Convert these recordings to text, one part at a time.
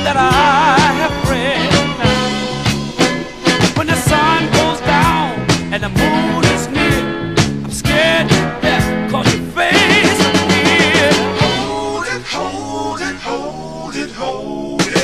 that I have read. When the sun goes down and the moon is near, I'm scared to death 'cause your face is here. Hold it, hold it, hold it, hold it.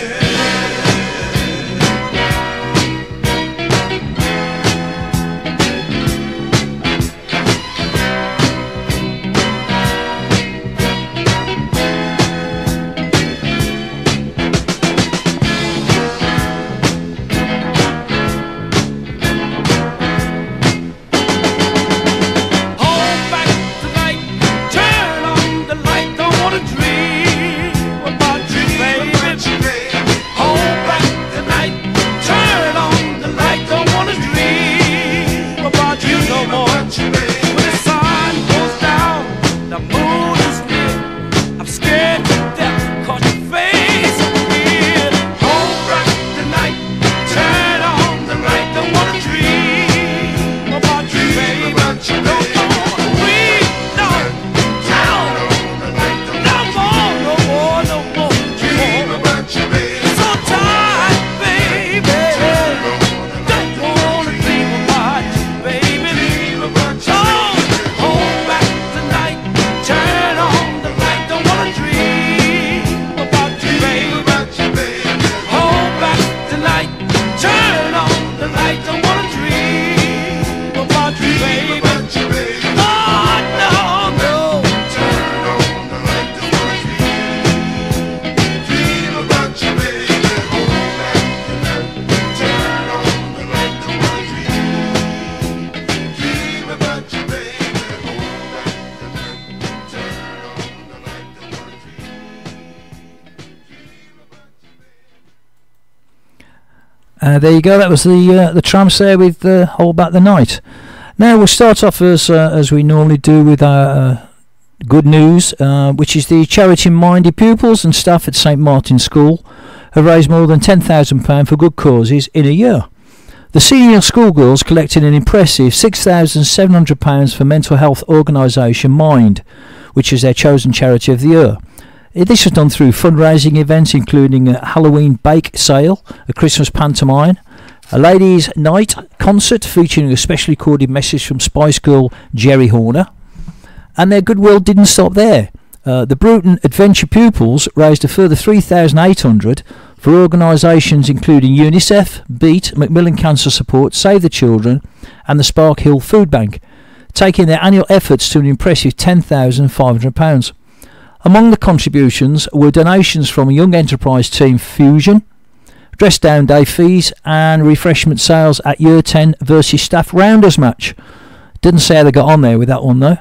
There you go. That was the Tramps there with Hold Back the Night. Now we'll start off as we normally do with our good news, which is the charity-minded pupils and staff at St Martin's School have raised more than £10,000 for good causes in a year. The senior schoolgirls collected an impressive £6,700 for mental health organisation Mind, which is their chosen charity of the year. This was done through fundraising events including a Halloween bake sale, a Christmas pantomime, a ladies' night concert featuring a specially recorded message from Spice Girl Jerry Horner. And their goodwill didn't stop there. The Bruton Adventure pupils raised a further $3,800 for organisations including UNICEF, BEAT, Macmillan Cancer Support, Save the Children and the Spark Hill Food Bank, taking their annual efforts to an impressive £10,500. Among the contributions were donations from Young Enterprise Team Fusion, Dress Down Day fees and refreshment sales at Year 10 versus Staff Rounders match. Didn't say how they got on there with that one though.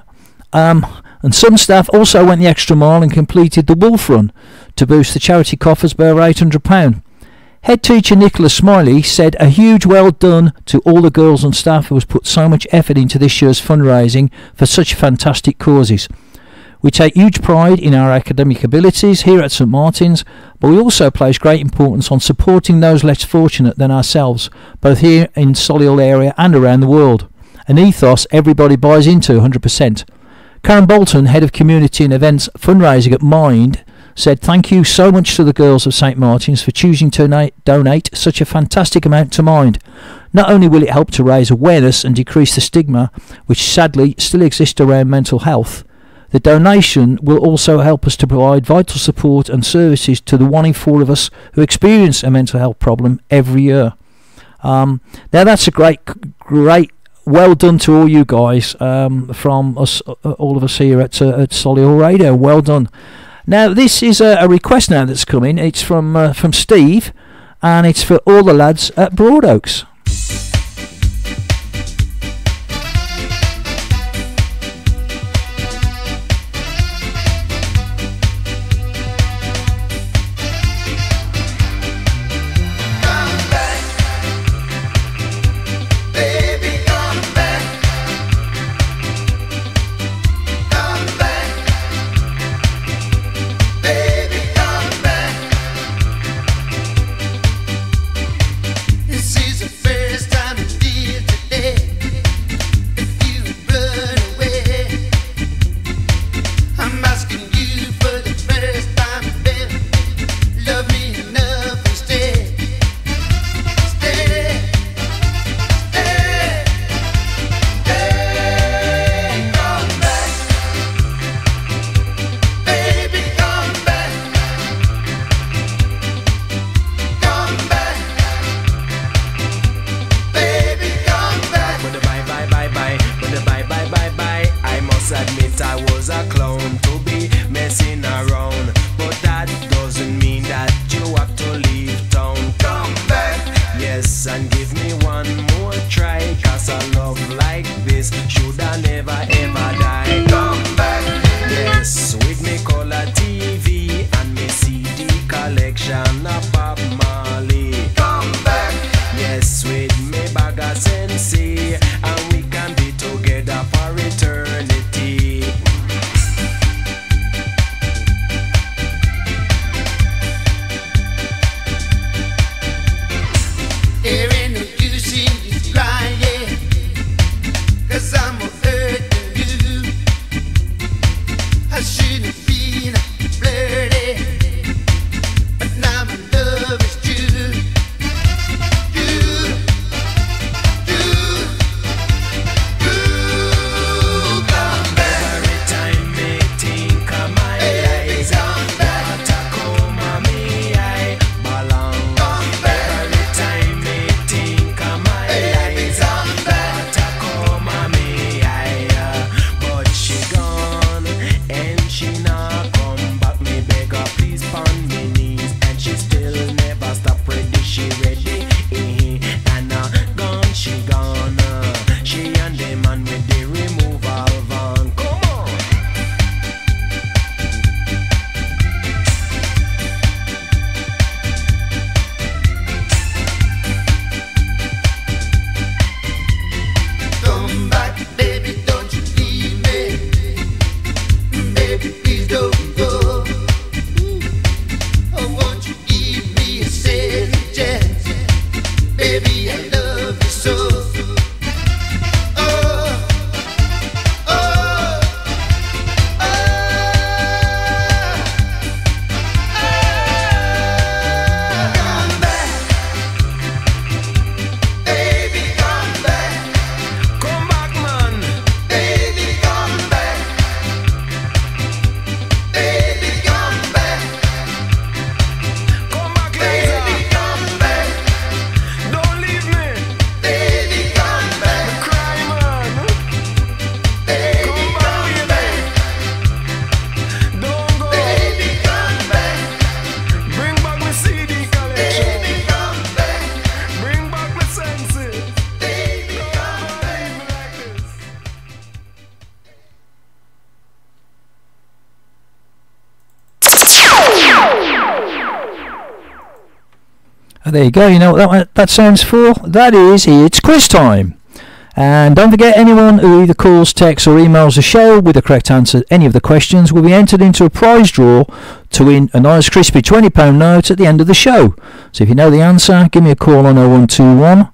And some staff also went the extra mile and completed the Wolf Run to boost the charity coffers by over £800. Head teacher Nicholas Smiley said a huge well done to all the girls and staff who has put so much effort into this year's fundraising for such fantastic causes. We take huge pride in our academic abilities here at St Martin's, but we also place great importance on supporting those less fortunate than ourselves, both here in Solihull area and around the world. An ethos everybody buys into 100%. Karen Bolton, Head of Community and Events Fundraising at Mind, said thank you so much to the girls of St Martin's for choosing to donate such a fantastic amount to Mind. Not only will it help to raise awareness and decrease the stigma which sadly still exists around mental health, the donation will also help us to provide vital support and services to the 1 in 4 of us who experience a mental health problem every year. Now that's a great well done to all you guys from us, all of us here at Solihull Radio. Well done. Now this is a request now that's coming. It's from Steve, and it's for all the lads at Broadoaks. It's easy. action of Bob Marley. Come back, yes, with me bag of sensei, and we can be together for eternity. There ain't no use in you crying, 'cause I'm hurting you. I shouldn't have been flirty, but now my love is true. Come back. Every time me think of my eyes, Come back. Watakoma me I belong. Come back. Every time me think of my eyes, Come back. Watakoma me I. But she gone and she not come back. Me beg her please pon me knees, and she still never stop ready. She ready, and gone she gone. She and the man with the removal van. Come on. Come back, baby, don't you leave me. Baby, please don't go. Oh, won't you give me a second chance? Baby, I love you so. Oh, oh, oh, come back. Baby, come back. Come back, man. Baby, come back. Baby, come back. Come back, Baby, Lisa. come back. Don't leave me. Baby, come back. Cry, man. Baby, come back. Don't go. Baby, come back. Bring back my CD collection. Baby, come back. Bring back my senses. Baby, come back. Leave me like this. There you go. You know what that sounds for? That is, it's quiz time. And don't forget, anyone who either calls, texts or emails the show with the correct answer to any of the questions will be entered into a prize draw to win a nice crispy £20 note at the end of the show. So if you know the answer, give me a call on 0121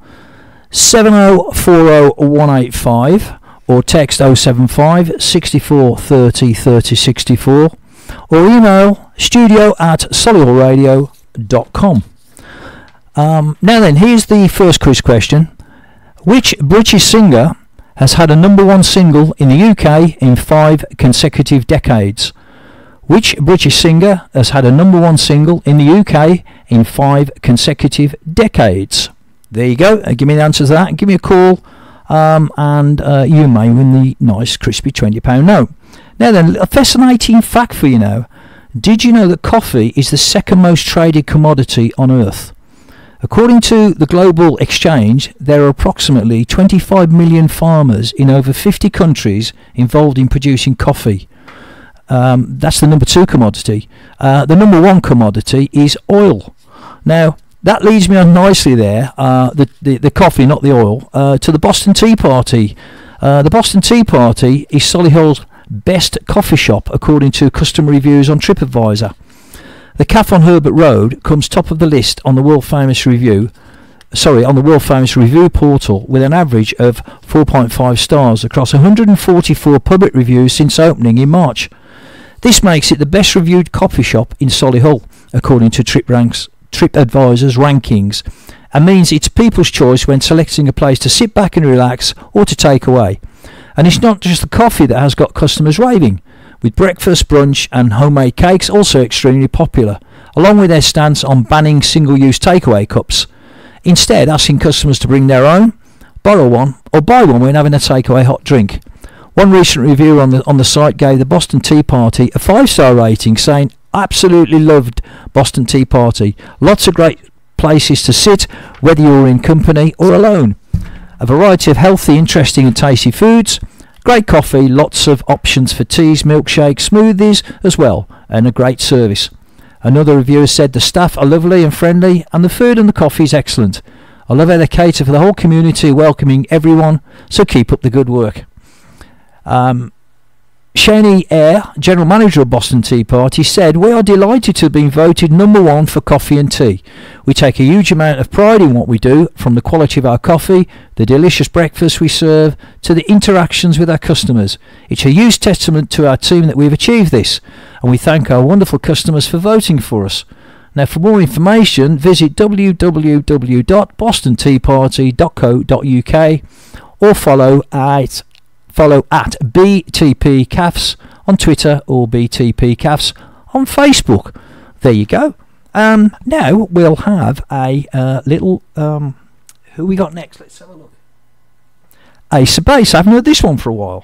7040185 or text 075 64 30 30 64 or email studio@solihullradio.com. Now then, here's the first quiz question. Which British singer has had a #1 single in the UK in 5 consecutive decades? Which British singer has had a #1 single in the UK in 5 consecutive decades? There you go. Give me the answer to that. Give me a call, and you may win the nice crispy £20 note. Now then, a fascinating fact for you now. Did you know that coffee is the second most traded commodity on Earth? According to the Global Exchange, there are approximately 25 million farmers in over 50 countries involved in producing coffee. That's the #2 commodity. The #1 commodity is oil. Now, that leads me on nicely there, the coffee, not the oil, to the Boston Tea Party. The Boston Tea Party is Solihull's best coffee shop according to customer reviews on TripAdvisor. The Cafe on Herbert Road comes top of the list on the world famous review portal with an average of 4.5 stars across 144 public reviews since opening in March. This makes it the best reviewed coffee shop in Solihull according to TripAdvisor's rankings, and means it's people's choice when selecting a place to sit back and relax or to take away. And it's not just the coffee that has got customers raving, with breakfast, brunch and homemade cakes also extremely popular, along with their stance on banning single-use takeaway cups, instead asking customers to bring their own, borrow one or buy one when having a takeaway hot drink. One recent reviewer on the site gave the Boston Tea Party a 5-star rating, saying, "Absolutely loved Boston Tea Party. Lots of great places to sit, whether you're in company or alone. A variety of healthy, interesting and tasty foods. Great coffee, lots of options for teas, milkshakes, smoothies as well, and a great service. Another reviewer said the staff are lovely and friendly, and the food and the coffee is excellent. I love how they cater for the whole community, welcoming everyone, so keep up the good work. Shani Eyre, General Manager of Boston Tea Party, said, we are delighted to have been voted number 1 for coffee and tea. We take a huge amount of pride in what we do, from the quality of our coffee, the delicious breakfast we serve, to the interactions with our customers. It's a huge testament to our team that we've achieved this, and we thank our wonderful customers for voting for us. Now, for more information, visit www.bostonteaparty.co.uk or follow at BTP Cafs on Twitter or BTP Cafs on Facebook. There you go. Now we'll have a little who we got next? Let's have a look. Ace of Base. I haven't heard this one for a while.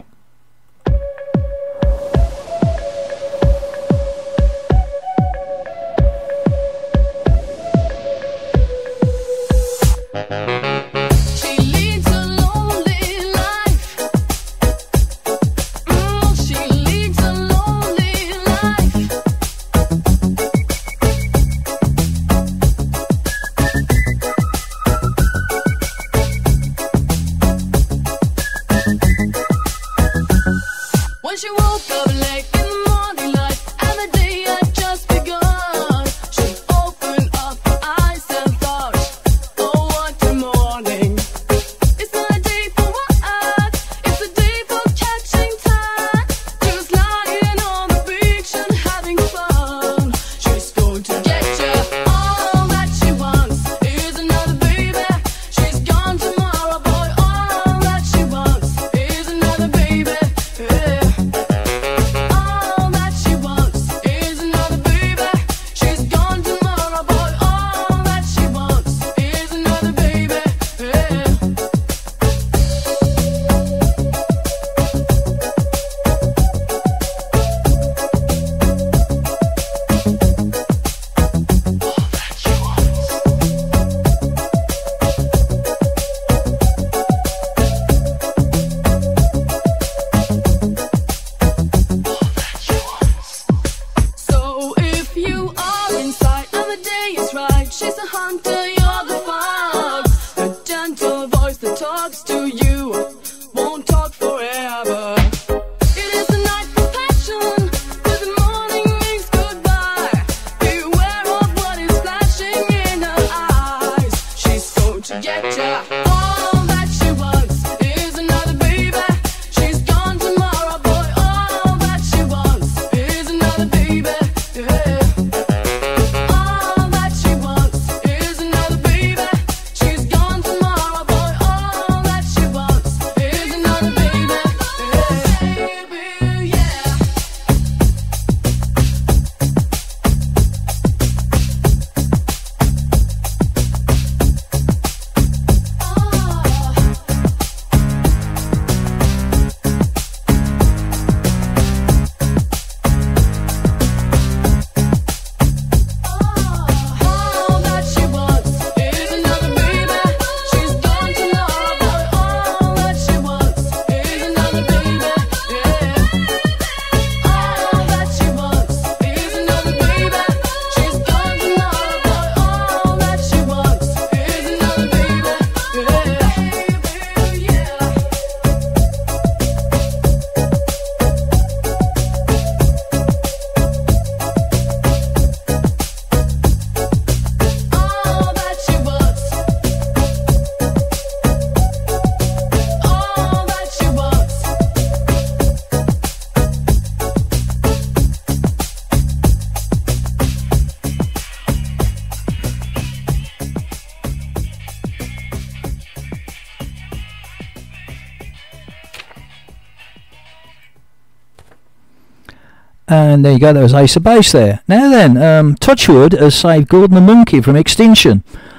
And there you go, that was Ace of Base there. Now then, Touchwood has saved Gordon the Monkey from extinction.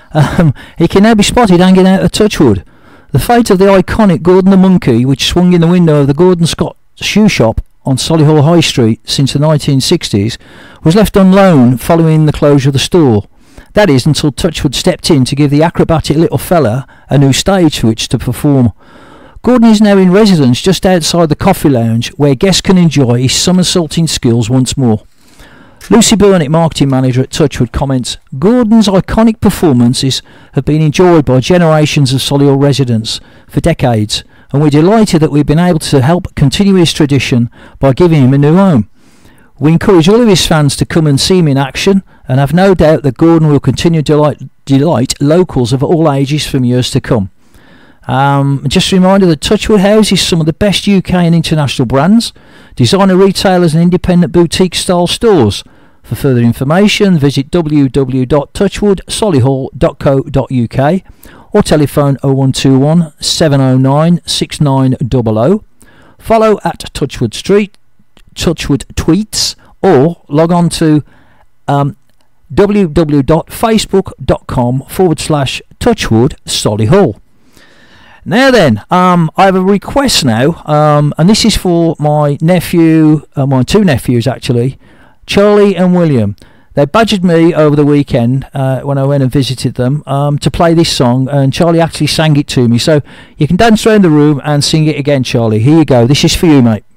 He can now be spotted hanging out at Touchwood. The fate of the iconic Gordon the Monkey, which swung in the window of the Gordon Scott shoe shop on Solihull High Street since the 1960s, was left unknown following the closure of the store. That is, until Touchwood stepped in to give the acrobatic little fella a new stage for which to perform. Gordon is now in residence just outside the coffee lounge, where guests can enjoy his somersaulting skills once more. Lucy Burnett, marketing manager at Touchwood, comments, Gordon's iconic performances have been enjoyed by generations of Solihull residents for decades, and we're delighted that we've been able to help continue his tradition by giving him a new home. We encourage all of his fans to come and see him in action, and have no doubt that Gordon will continue to delight locals of all ages from years to come. Just a reminder that Touchwood houses some of the best UK and international brands, designer retailers and independent boutique style stores. For further information, visit www.touchwoodsolihull.co.uk or telephone 0121 709 6900. Follow at Touchwood Tweets, or log on to www.facebook.com/Touchwood Now then, I have a request now, and this is for my nephew, my two nephews actually, Charlie and William. They badgered me over the weekend when I went and visited them to play this song, and Charlie actually sang it to me. So you can dance around the room and sing it again, Charlie. Here you go. This is for you, mate.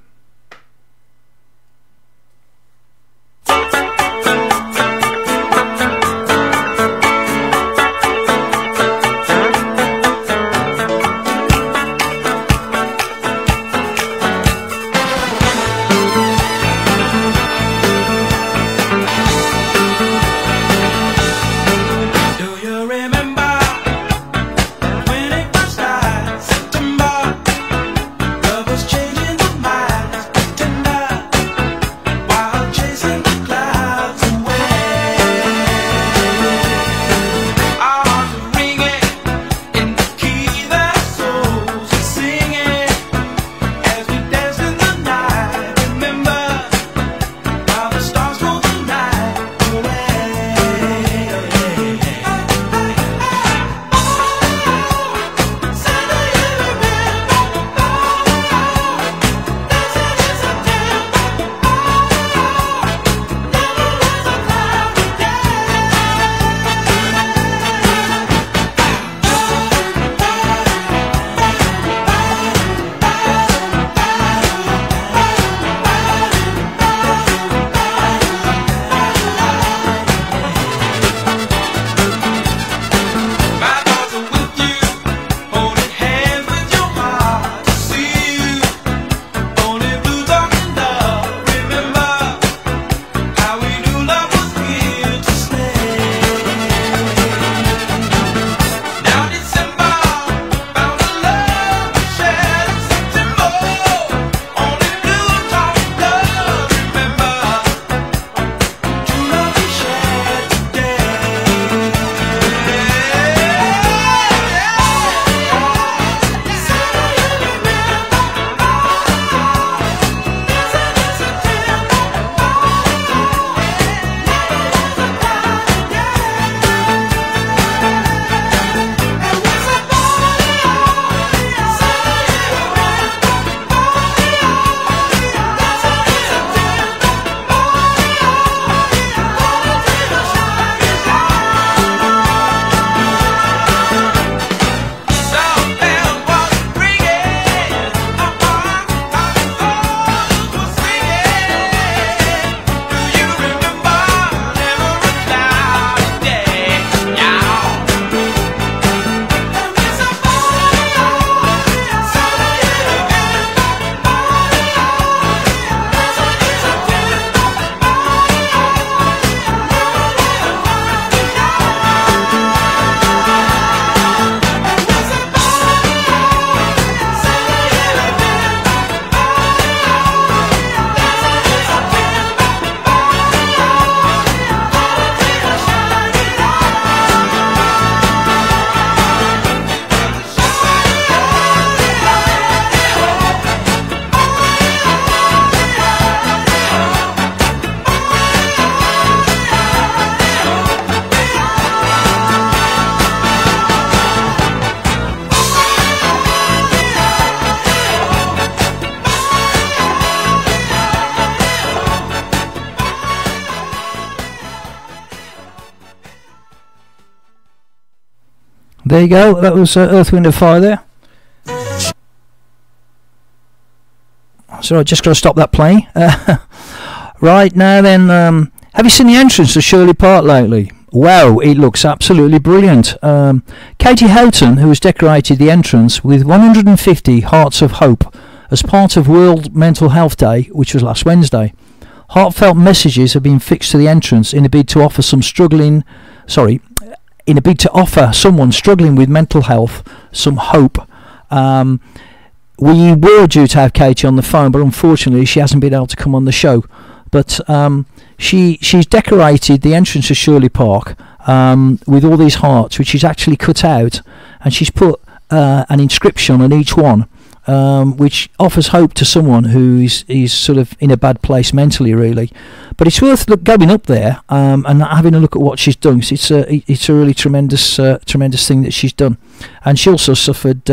There you go. That was Earth, Wind and Fire there. So I just got to stop that playing. Right now then, Have you seen the entrance to Shirley Park lately? Wow, it looks absolutely brilliant. Katie Houghton, who has decorated the entrance with 150 Hearts of Hope as part of World Mental Health Day, which was last Wednesday. Heartfelt messages have been fixed to the entrance in a bid to offer someone struggling with mental health some hope. We were due to have Katie on the phone, but unfortunately she hasn't been able to come on the show. But she's decorated the entrance to Shirley Park with all these hearts, which she's actually cut out, and she's put an inscription on each one, which offers hope to someone who is sort of in a bad place mentally, really. But it's worth going up there and having a look at what she's done. It's a really tremendous thing that she's done, and she also suffered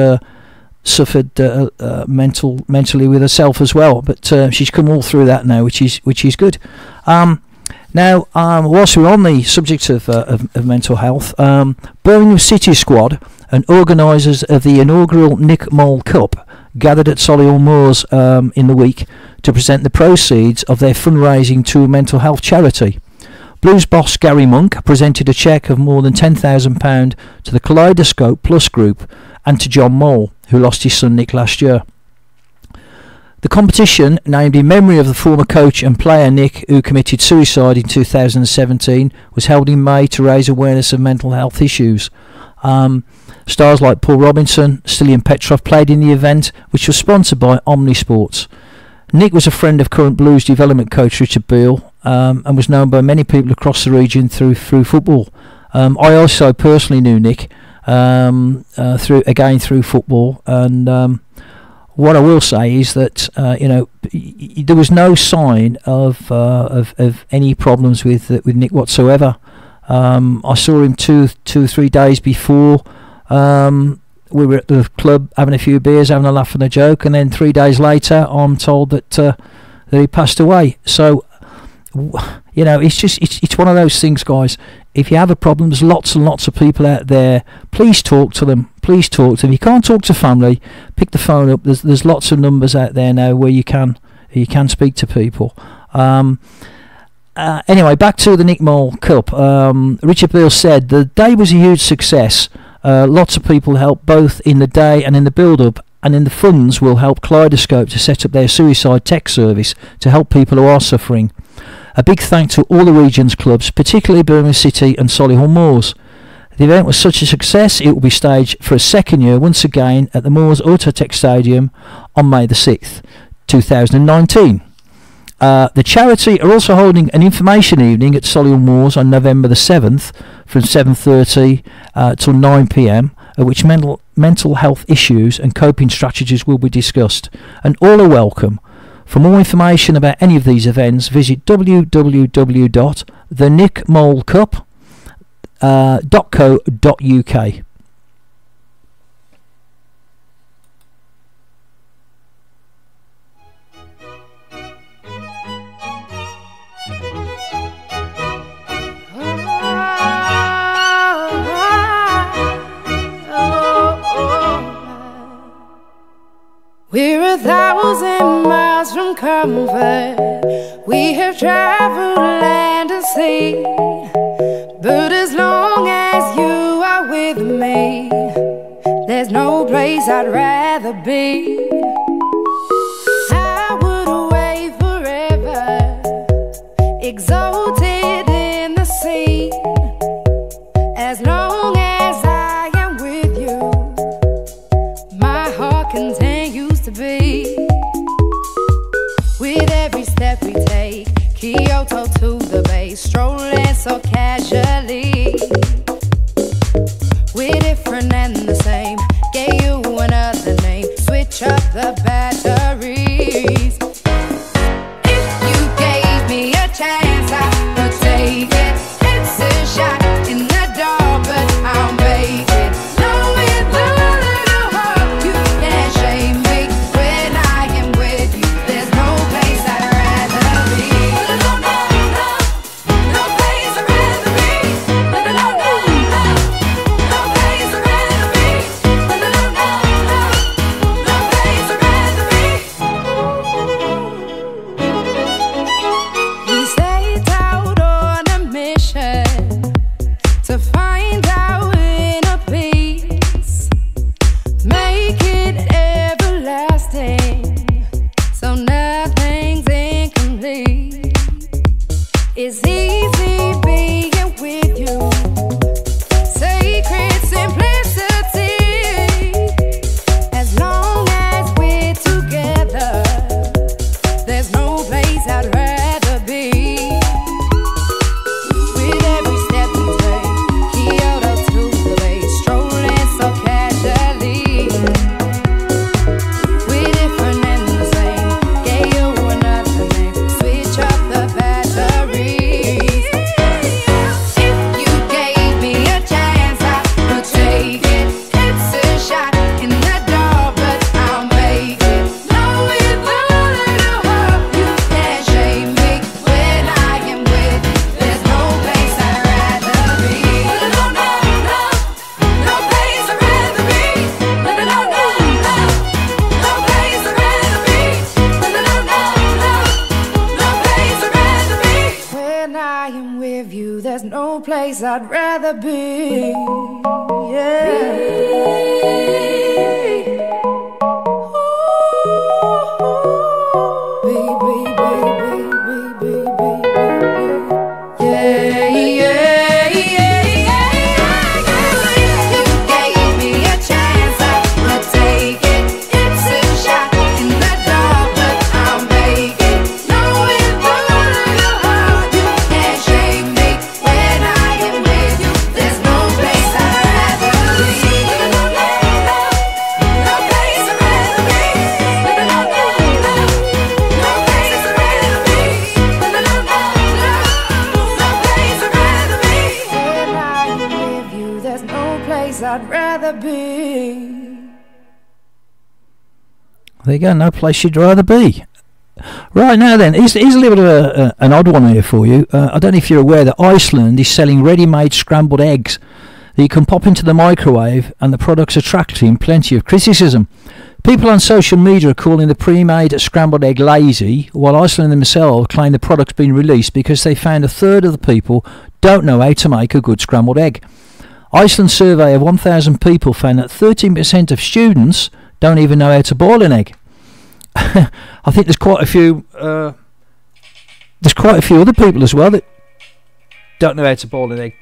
mentally with herself as well. But she's come all through that now, which is good. Now, whilst we're on the subject of mental health, Birmingham City squad and organisers of the inaugural Nick Mole Cup gathered at Solihull Moors in the week to present the proceeds of their fundraising to a mental health charity. Blues boss Gary Monk presented a cheque of more than £10,000 to the Kaleidoscope Plus group and to John Mole, who lost his son Nick last year. The competition, named in memory of the former coach and player Nick, who committed suicide in 2017, was held in May to raise awareness of mental health issues. Stars like Paul Robinson, Stilian Petrov played in the event, which was sponsored by Omnisports. Nick was a friend of current Blues development coach Richard Beale, and was known by many people across the region through football. I also personally knew Nick through football, and what I will say is that there was no sign of any problems with Nick whatsoever. I saw him two or 3 days before. We were at the club having a few beers, having a laugh and a joke, and then 3 days later I'm told that he passed away. So it's one of those things, guys. If you have a problem, there's lots and lots of people out there. Please talk to them. Please talk to them. You can't talk to family, pick the phone up. There's lots of numbers out there now where you can speak to people. Anyway, back to the Nick Mole Cup. Richard Beale said the day was a huge success. Lots of people helped both in the day and in the build-up, and in the funds will help Kaleidoscope to set up their suicide tech service to help people who are suffering. A big thank to all the region's clubs, particularly Birmingham City and Solihull Moors. The event was such a success it will be staged for a second year once again at the Moors Autotech Stadium on May the 6th, 2019. The charity are also holding an information evening at Solihull Moors on November the 7th from 7:30 till 9 p.m, at which mental health issues and coping strategies will be discussed, and all are welcome. For more information about any of these events, visit www.thenickmolecup.co.uk. We're 1,000 miles from comfort. We have traveled land and sea, but as long as you are with me, there's no place I'd rather be. I would away forever, exalted in the sea, as long as I am with you, my heart continues to beat. With every step we take, Kyoto to the bay, strolling so casually. We're different and the same, gave you another name, switch up the batteries. If you gave me a chance, I find out inner peace, make it everlasting, so nothing's incomplete. It's easy being with you, sacred simplicity. As long as we're together, there's no place I'd rather be. With every step we take, Kyoto to the bay, strolling so casually. We're different and the same, gave you another name, switch up the batteries. If you gave me a chance, I would take it. It's a shot in the dark, but I'll make it. Knowing that it'll help, you can't shame me when I am with you. There's no place I'd rather be. No, no, no, no place I'd rather be. No, no, no, no, no place I'd rather be. No, no, no, no, no place I'd rather be. When I am with you, there's no place I'd rather be. Yeah. I'd rather be. There you go, no place you'd rather be. Right, now then, here's a little bit of an odd one here for you. I don't know if you're aware that Iceland is selling ready-made scrambled eggs that you can pop into the microwave, and the product's attracting plenty of criticism. People on social media are calling the pre-made scrambled egg lazy, while Iceland themselves claim the product's been released because they found a third of the people don't know how to make a good scrambled egg. Iceland's survey of 1,000 people found that 13% of students don't even know how to boil an egg. I think there's quite a few other people as well that don't know how to boil an egg.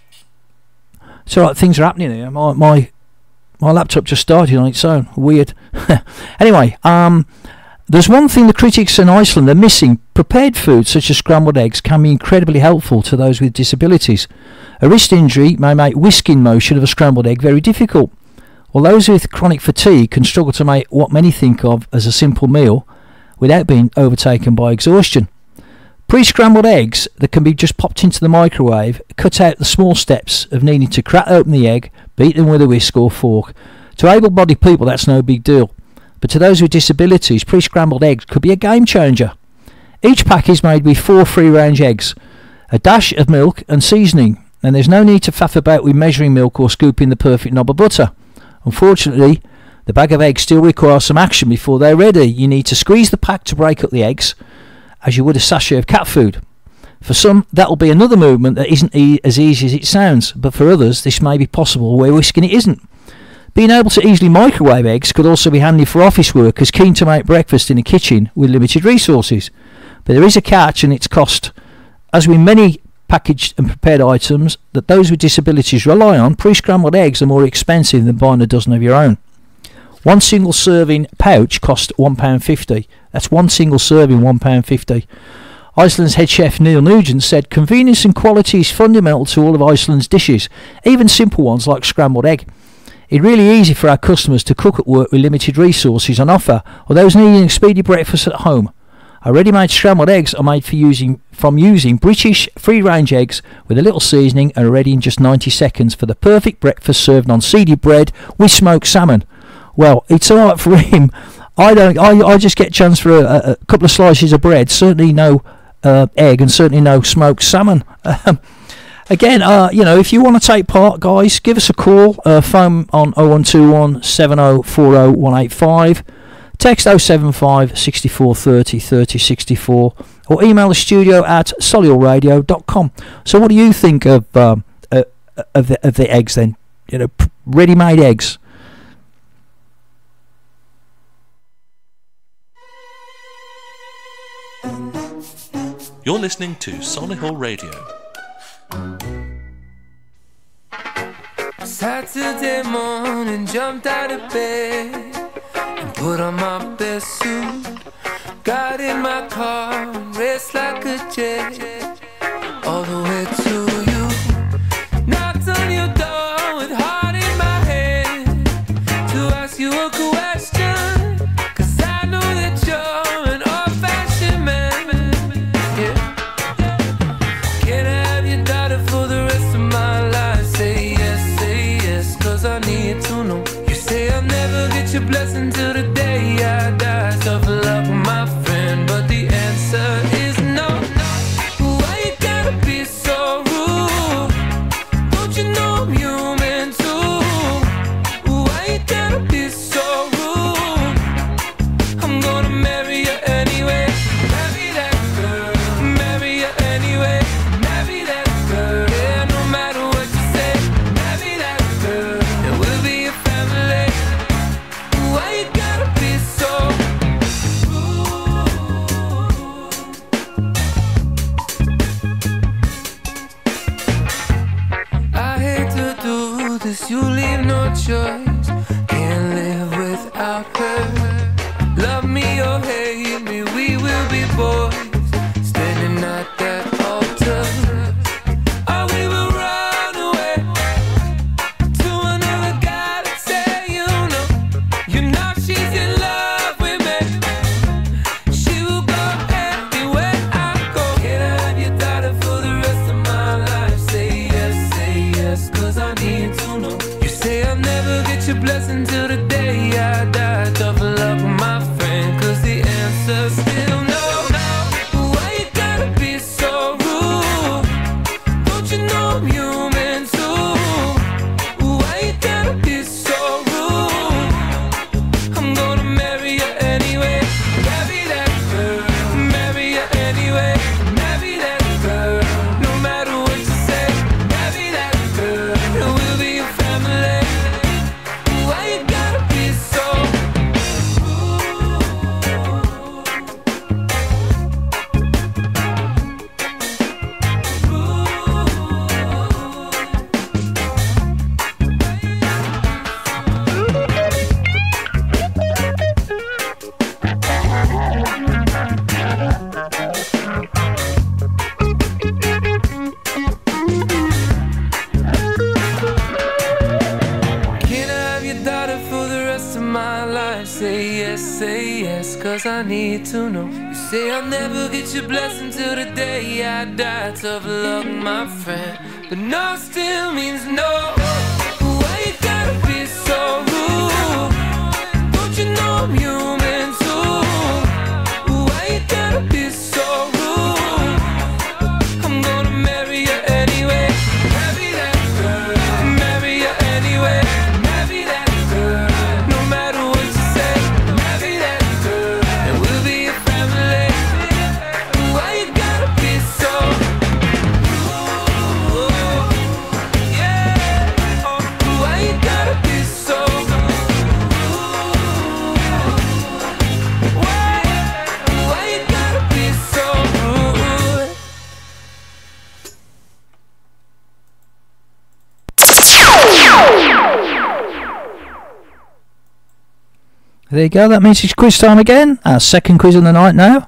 It's alright, things are happening here. My laptop just started on its own. Weird. Anyway, there's one thing the critics in Iceland are missing. Prepared foods such as scrambled eggs can be incredibly helpful to those with disabilities. A wrist injury may make whisking motion of a scrambled egg very difficult, while those with chronic fatigue can struggle to make what many think of as a simple meal without being overtaken by exhaustion. Pre-scrambled eggs that can be just popped into the microwave cut out the small steps of needing to crack open the egg, beat them with a whisk or fork. To able-bodied people, that's no big deal, but to those with disabilities, pre-scrambled eggs could be a game changer. Each pack is made with 4 free-range eggs, a dash of milk and seasoning, and there's no need to faff about with measuring milk or scooping the perfect knob of butter. Unfortunately, the bag of eggs still requires some action before they're ready. You need to squeeze the pack to break up the eggs, as you would a sachet of cat food. For some, that'll be another movement that isn't as easy as it sounds, but for others, this may be possible where whisking it isn't. Being able to easily microwave eggs could also be handy for office workers keen to make breakfast in a kitchen with limited resources. But there is a catch, and it's cost. As with many packaged and prepared items that those with disabilities rely on, pre-scrambled eggs are more expensive than buying a dozen of your own. One single serving pouch costs £1.50. That's one single serving, £1.50. Iceland's head chef Neil Nugent said, "Convenience and quality is fundamental to all of Iceland's dishes, even simple ones like scrambled egg. It's really easy for our customers to cook at work with limited resources on offer, or those needing a speedy breakfast at home. Our ready-made scrambled eggs are made from using British free-range eggs with a little seasoning and are ready in just 90 seconds for the perfect breakfast served on seeded bread with smoked salmon." Well, it's alright for him. I just get a chance for a couple of slices of bread, certainly no egg, and certainly no smoked salmon. Again, if you want to take part, guys, give us a call. Phone on 0121 7040 185. Text 075 64 30 30 64, or email the studio at solihullradio.com. So what do you think of of the eggs. Then ready-made eggs. You're listening to Solihull Radio. Saturday morning, jumped out of bed and put on my best suit. Got in my car and raced like a jet all the way to you. Knocked on your door with heart in my head to ask you a question, 'cause I know that you're an old-fashioned man. Yeah. Can I have your daughter for the rest of my life? Say yes, 'cause I need to know. You say I'll never get your blessing till the day I die. Tough luck, my friend, but the answer is no. Why you gotta be so rude? Don't you know I'm human too? Why you gotta be so rude? I'm gonna marry you anyway. Marry that girl. Marry you anyway. Marry that girl. Yeah, no matter what you say. Marry that girl. And we'll be a family. Why you gotta be so rude? I hate to do this, you leave no choice. Can't live without her. Love me or hate me, we will be boys standing at that altar. Or we will run away to another guy that say you know she's in love with me. She will go anywhere I go. Can I have your daughter for the rest of my life? Say yes, 'cause I need to know. You say I'll never get your blessing till the day I die. Tough luck, my friend, 'cause the answer's still no. Why you gotta be so rude? Don't you know I'm human too? Why you gotta be so rude? I'm gonna marry you anyway. Marry that girl. Marry you anyway. Marry that girl. No matter what you say. Marry that girl. And we'll be a family. Why you gotta be so rude? Can I have your daughter for the rest of my life? Say yes, 'cause I need to know. You say I'll never get your blessing till the day I die. Tough luck, my friend, but no still means no. Why you gotta be so rude? Don't you know I'm human too? Why you gotta be so rude? I'm gonna marry you anyway. Marry that girl. Marry you anyway. Marry that girl. No matter what you say. Marry that girl. And we'll be a family. Why you gotta be so rude? Yeah. Why you gotta be so rude? Why you gotta be so rude? There you go. That means it's quiz time again. Our second quiz of the night now.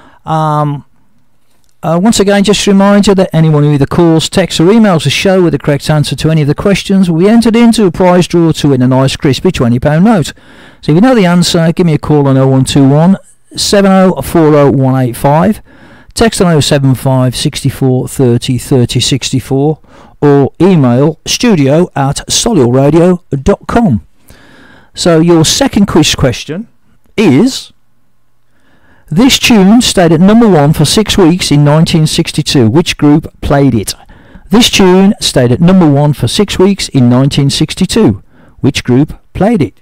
Once again, just to remind you that anyone who either calls, texts or emails the show with the correct answer to any of the questions will be entered into a prize draw to win a nice crispy £20 note. So if you know the answer, give me a call on 0121 7040185, text on 075 64 30 30 64, or email studio@solihullradio.com. So your second quiz question is: this tune stayed at number 1 for 6 weeks in 1962. Which group played it? This tune stayed at number 1 for 6 weeks in 1962. Which group played it?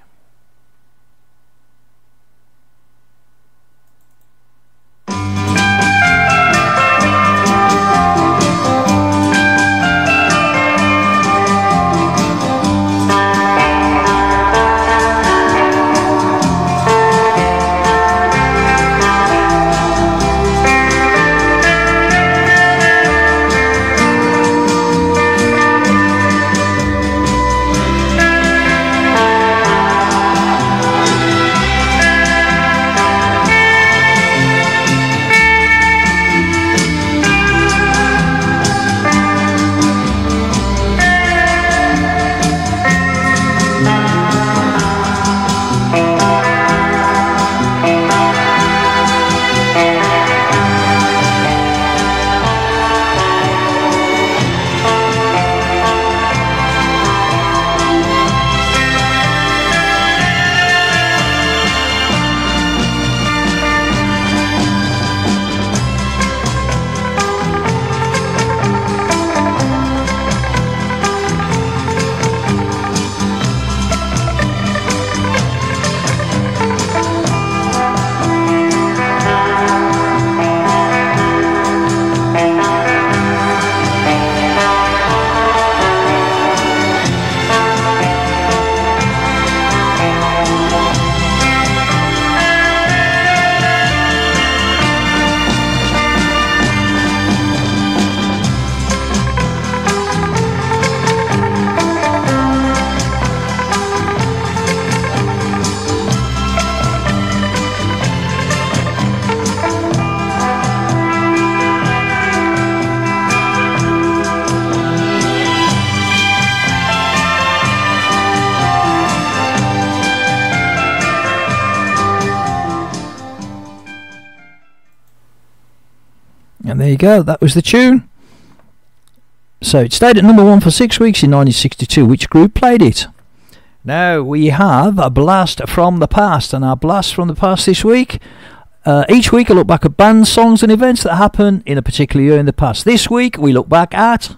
And there you go, that was the tune. So it stayed at number 1 for 6 weeks in 1962. Which group played it? Now we have a blast from the past, and our blast from the past this week. Each week I look back at bands, songs and events that happened in a particular year in the past. This week we look back at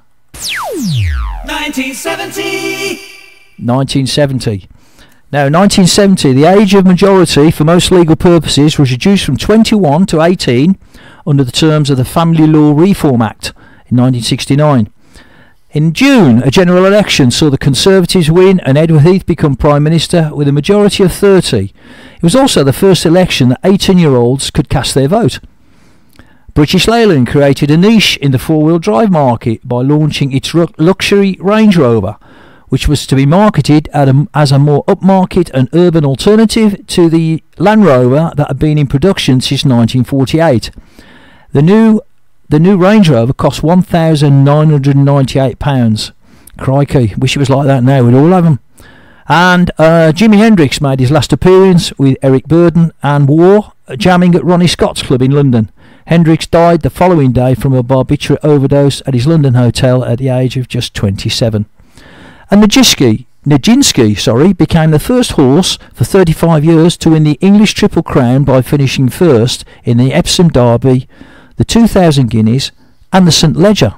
1970. Now 1970, the age of majority for most legal purposes was reduced from 21 to 18 under the terms of the Family Law Reform Act in 1969. In June, a general election saw the Conservatives win and Edward Heath become Prime Minister with a majority of 30. It was also the first election that 18-year-olds could cast their vote. British Leyland created a niche in the four-wheel drive market by launching its luxury Range Rover, which was to be marketed as a more upmarket and urban alternative to the Land Rover that had been in production since 1948. The new Range Rover cost £1,998. Crikey, wish it was like that now, we'd all have them. And Jimi Hendrix made his last appearance with Eric Burdon and wore jamming at Ronnie Scott's club in London. Hendrix died the following day from a barbiturate overdose at his London hotel at the age of just 27. And Nijinsky became the first horse for 35 years to win the English Triple Crown by finishing first in the Epsom Derby, the 2000 Guineas and the St Leger.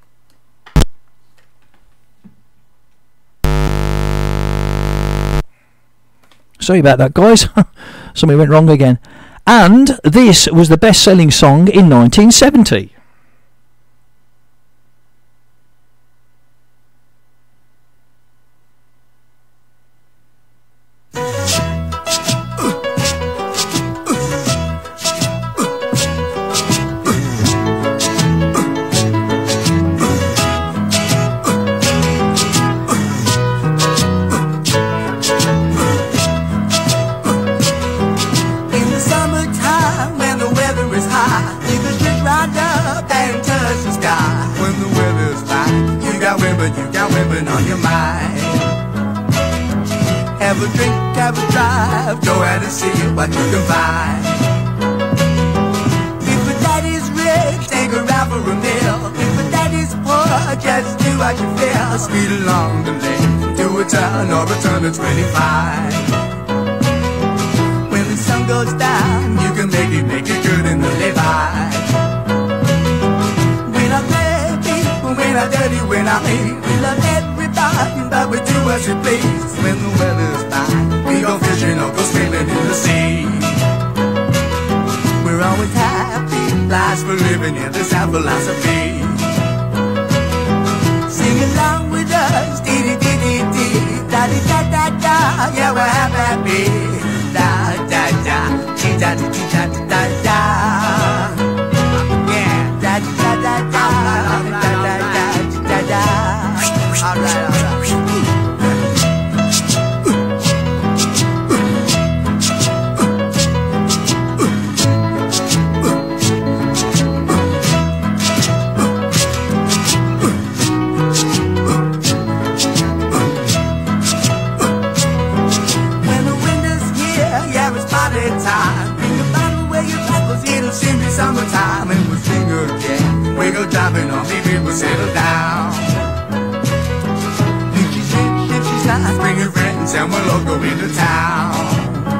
Sorry about that, guys. Something went wrong again. And this was the best-selling song in 1970. On your mind. Have a drink, have a drive, go out and see what you can find. If a daddy's rich, take her out for a meal. If a daddy's poor, just do what you feel. Speed along the lane, do a turn or a turn of 25. When the sun goes down, you can make it good in the lay-by. When I'm baby, when I'm dirty, when I'm mean, we love everybody, but we do as we please. When the weather's fine, we go fishing or go swimming in the sea. We're always happy, lives for living, yeah, that's our philosophy. Sing along with us, dee-dee-dee-dee-dee, da-dee-da-da-da, yeah, we're happy, da-da-da, dee-da-dee-da-da-da-da. Yeah, da-dee-da-da-da, da-da-da-da-da-da. Alright. When the wind is here, yeah, it's party time. Bring the bottle where your back was, it'll soon be summertime. And we'll sing again, we go driving on, maybe we'll settle down. Bring your friends and we'll all go into town.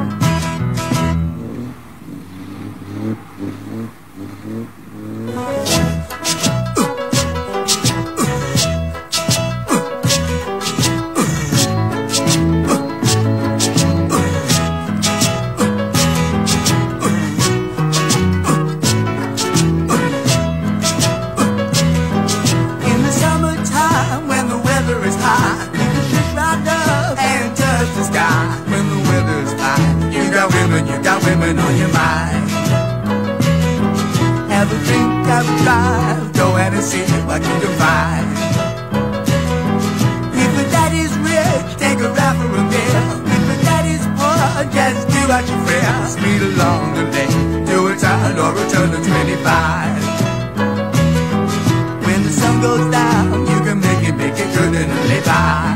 In the summertime when the weather is hot, the sky. When the weather's fine, you got women on your mind. Have a drink, have a drive, go out and see what you can find. If a daddy's rich, take her out for a meal. If a daddy's poor, just do what you feel. Speed along the lane, do a turn or a turn of 25. When the sun goes down, you can make it good and lay by.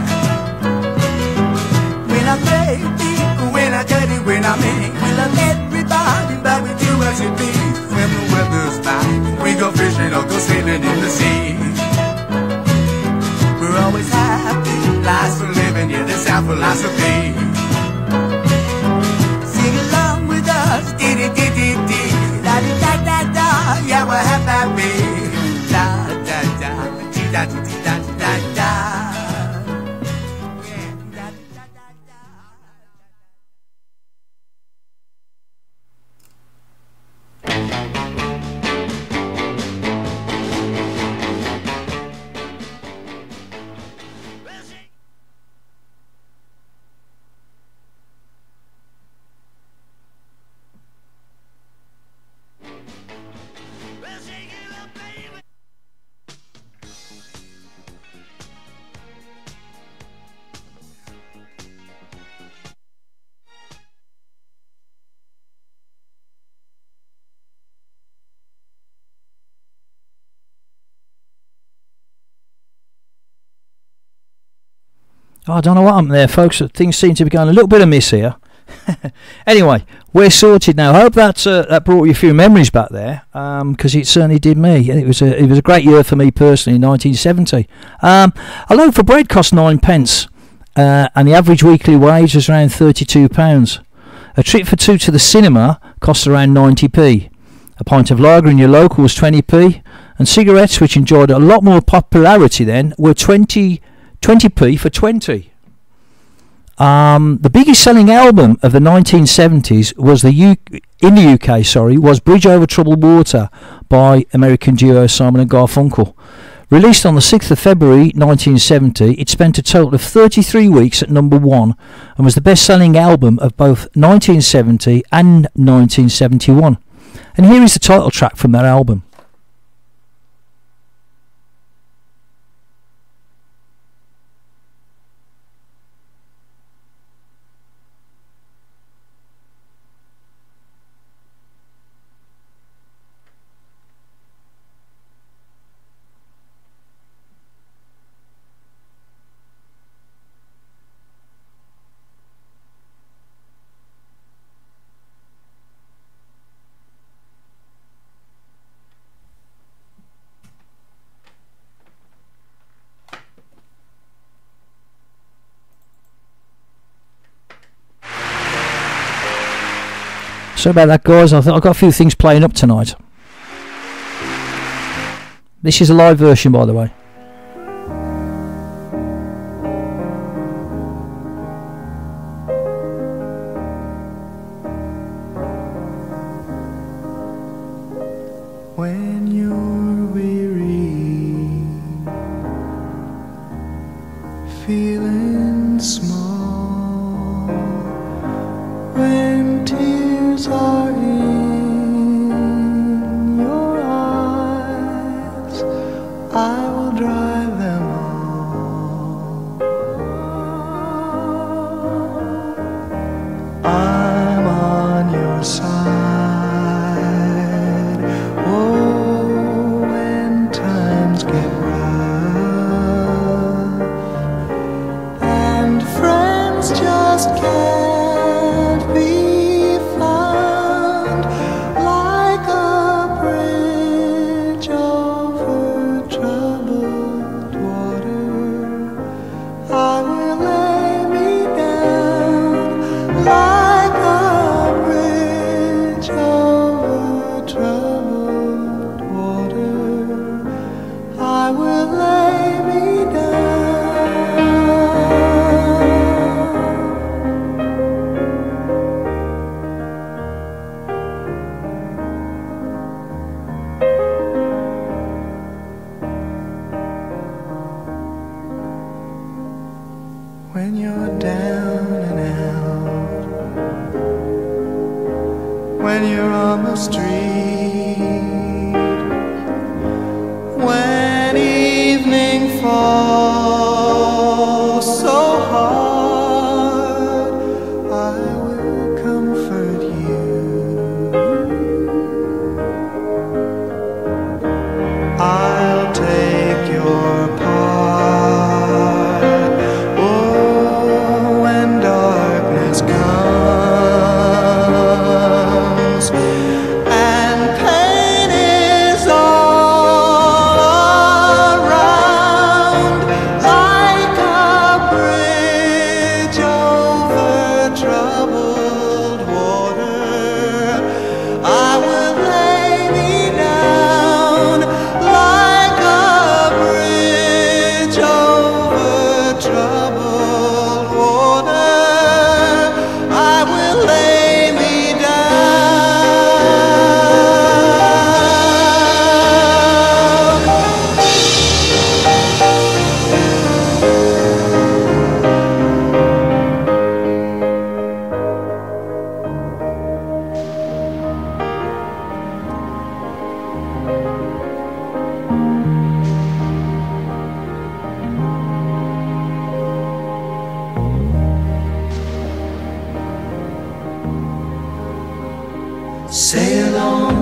When I'm baby, when I'm dirty, when I'm mean, we love everybody, but we do as we please. When the weather's fine, we go fishing don't go sailing in the sea. We're always happy, last for living, yeah, that's our philosophy. Sing along with us, dee-dee-dee-dee-dee, la-dee-da-da-da, yeah, we're happy, la-da-da, dee-da-dee-da-da-da. Oh, I don't know what happened there, folks. Things seem to be going a little bit amiss here. Anyway, we're sorted now. I hope that brought you a few memories back there, because it certainly did me. It was a great year for me personally in 1970. A loaf of bread cost 9p, and the average weekly wage was around £32. A trip for two to the cinema cost around 90p. A pint of lager in your local was 20p, and cigarettes, which enjoyed a lot more popularity then, were 20p for 20. The biggest selling album of the 1970s was in the UK, was Bridge Over Troubled Water by American duo Simon and Garfunkel. Released on the 6th of February 1970, it spent a total of 33 weeks at number 1 and was the best-selling album of both 1970 and 1971. And here is the title track from that album. So about that, guys. I thought I've got a few things playing up tonight. This is a live version, by the way. When you're weary, feeling small, when tears are in your eyes, I will dry them all. I'm on your side. Oh, when times get rough and friends just can't be found, like a bridge over troubled water, I will lay me down. Like a bridge over troubled water, I will lay me down. When you're down and out, when you're on the street, when evening falls so hard, I will comfort you. I'll take your part. Oh, when darkness comes and pain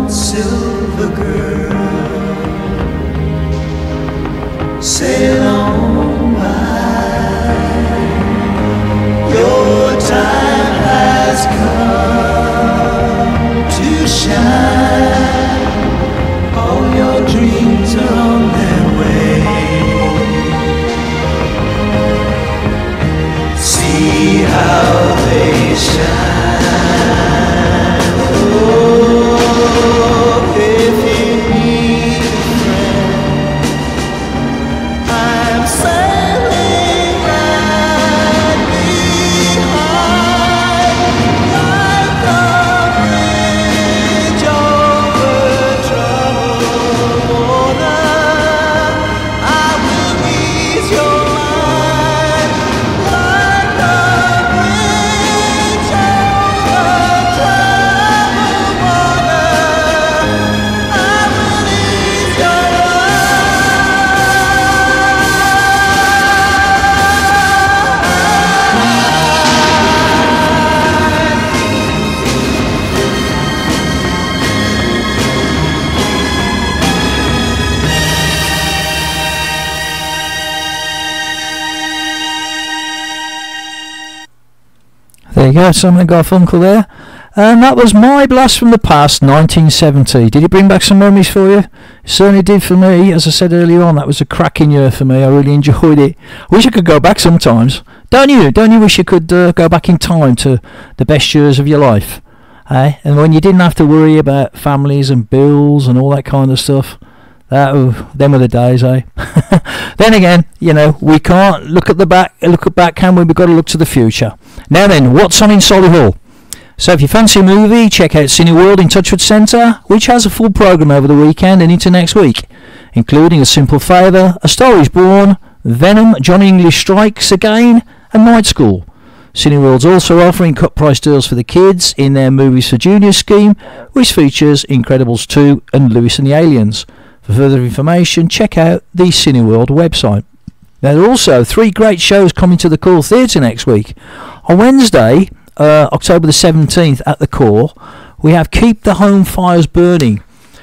silver girl, sail on by. Your time has come to shine. All your dreams are on their way. See how they shine. Oh, if you need a friend, I'm sailing right behind, like a bridge over troubled water. I will ease your mind, like a bridge over troubled water. I will ease your There you go, Simon and Garfunkel there. And that was my blast from the past, 1970. Did it bring back some memories for you? It certainly did for me. As I said earlier on, that was a cracking year for me. I really enjoyed it. I wish I could go back sometimes. Don't you? Don't you wish you could go back in time to the best years of your life? Eh? And when you didn't have to worry about families and bills and all that kind of stuff. Them were the days, eh? Then again, you know, we can't look at back, can we? We've got to look to the future. Now then, what's on in Solihull? So if you fancy a movie, check out Cineworld in Touchwood Centre, which has a full programme over the weekend and into next week, including A Simple Favour, A Star Is Born, Venom, Johnny English Strikes Again, and Night School. Cineworld's also offering cut price deals for the kids in their Movies for Juniors scheme, which features Incredibles 2 and Lewis and the Aliens. For further information, check out the Cineworld website. There are also 3 great shows coming to the Core Theatre next week. On Wednesday, October the 17th at the Core, we have Keep the Home Fires Burning,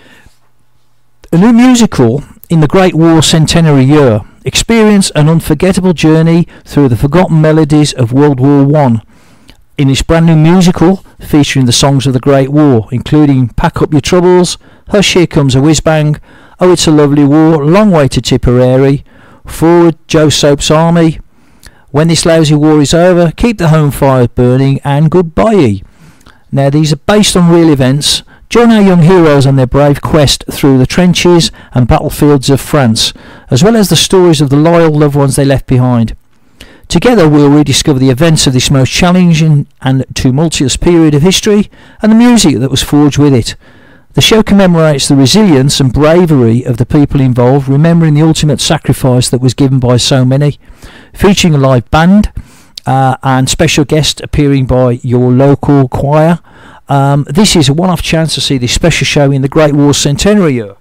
a new musical in the Great War centenary year. Experience an unforgettable journey through the forgotten melodies of World War I. In this brand new musical, featuring the songs of the Great War, including Pack Up Your Troubles, Hush Here Comes a Whiz Bang, Oh It's a Lovely War, Long Way to Tipperary, Forward Joe Soap's Army, When This Lousy War Is Over, Keep the Home Fires Burning, and Goodbye. Now these are based on real events. Join our young heroes on their brave quest through the trenches and battlefields of France, as well as the stories of the loyal loved ones they left behind. Together we'll rediscover the events of this most challenging and tumultuous period of history and the music that was forged with it. The show commemorates the resilience and bravery of the people involved, remembering the ultimate sacrifice that was given by so many. Featuring a live band and special guest appearing by your local choir. This is a one-off chance to see this special show in the Great War centenary year.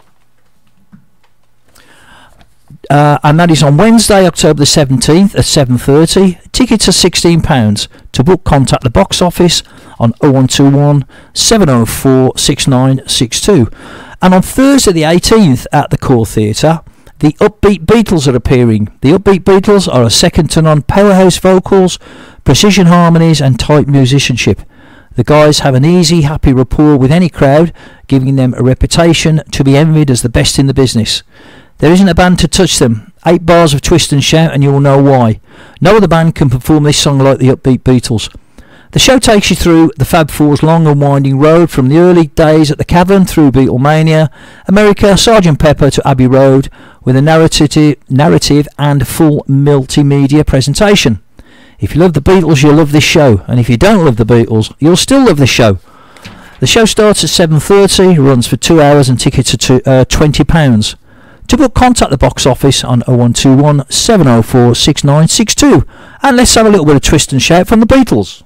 And that is on Wednesday, October the 17th at 7:30. Tickets are £16. To book, contact the box office on 0121 704 6962. And on Thursday the 18th at the Core Theatre, the Upbeat Beatles are appearing. The Upbeat Beatles are a second-to-none powerhouse vocals, precision harmonies and tight musicianship. The guys have an easy, happy rapport with any crowd, giving them a reputation to be envied as the best in the business. There isn't a band to touch them. 8 bars of twist and shout and you'll know why. No other band can perform this song like the Upbeat Beatles. The show takes you through the Fab Four's long and winding road from the early days at the Cavern through Beatlemania, America, Sgt. Pepper to Abbey Road, with a narrative and full multimedia presentation. If you love the Beatles, you'll love this show, and if you don't love the Beatles, you'll still love the show. The show starts at 7:30, runs for 2 hours, and tickets are £20. To book, contact the box office on 0121 704 6962. And let's have a little bit of twist and shout from the Beatles.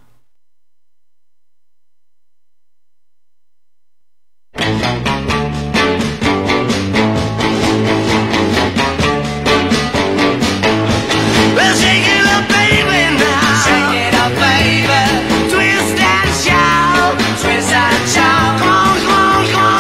Well, shake it up, baby, now. Shake it up, baby. Twist and shout. Twist and shout. Come on, come on, come on.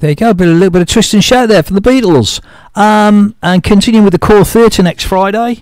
There you go, a little bit of twist and shout there for the Beatles. And continuing with the Core Theatre next Friday,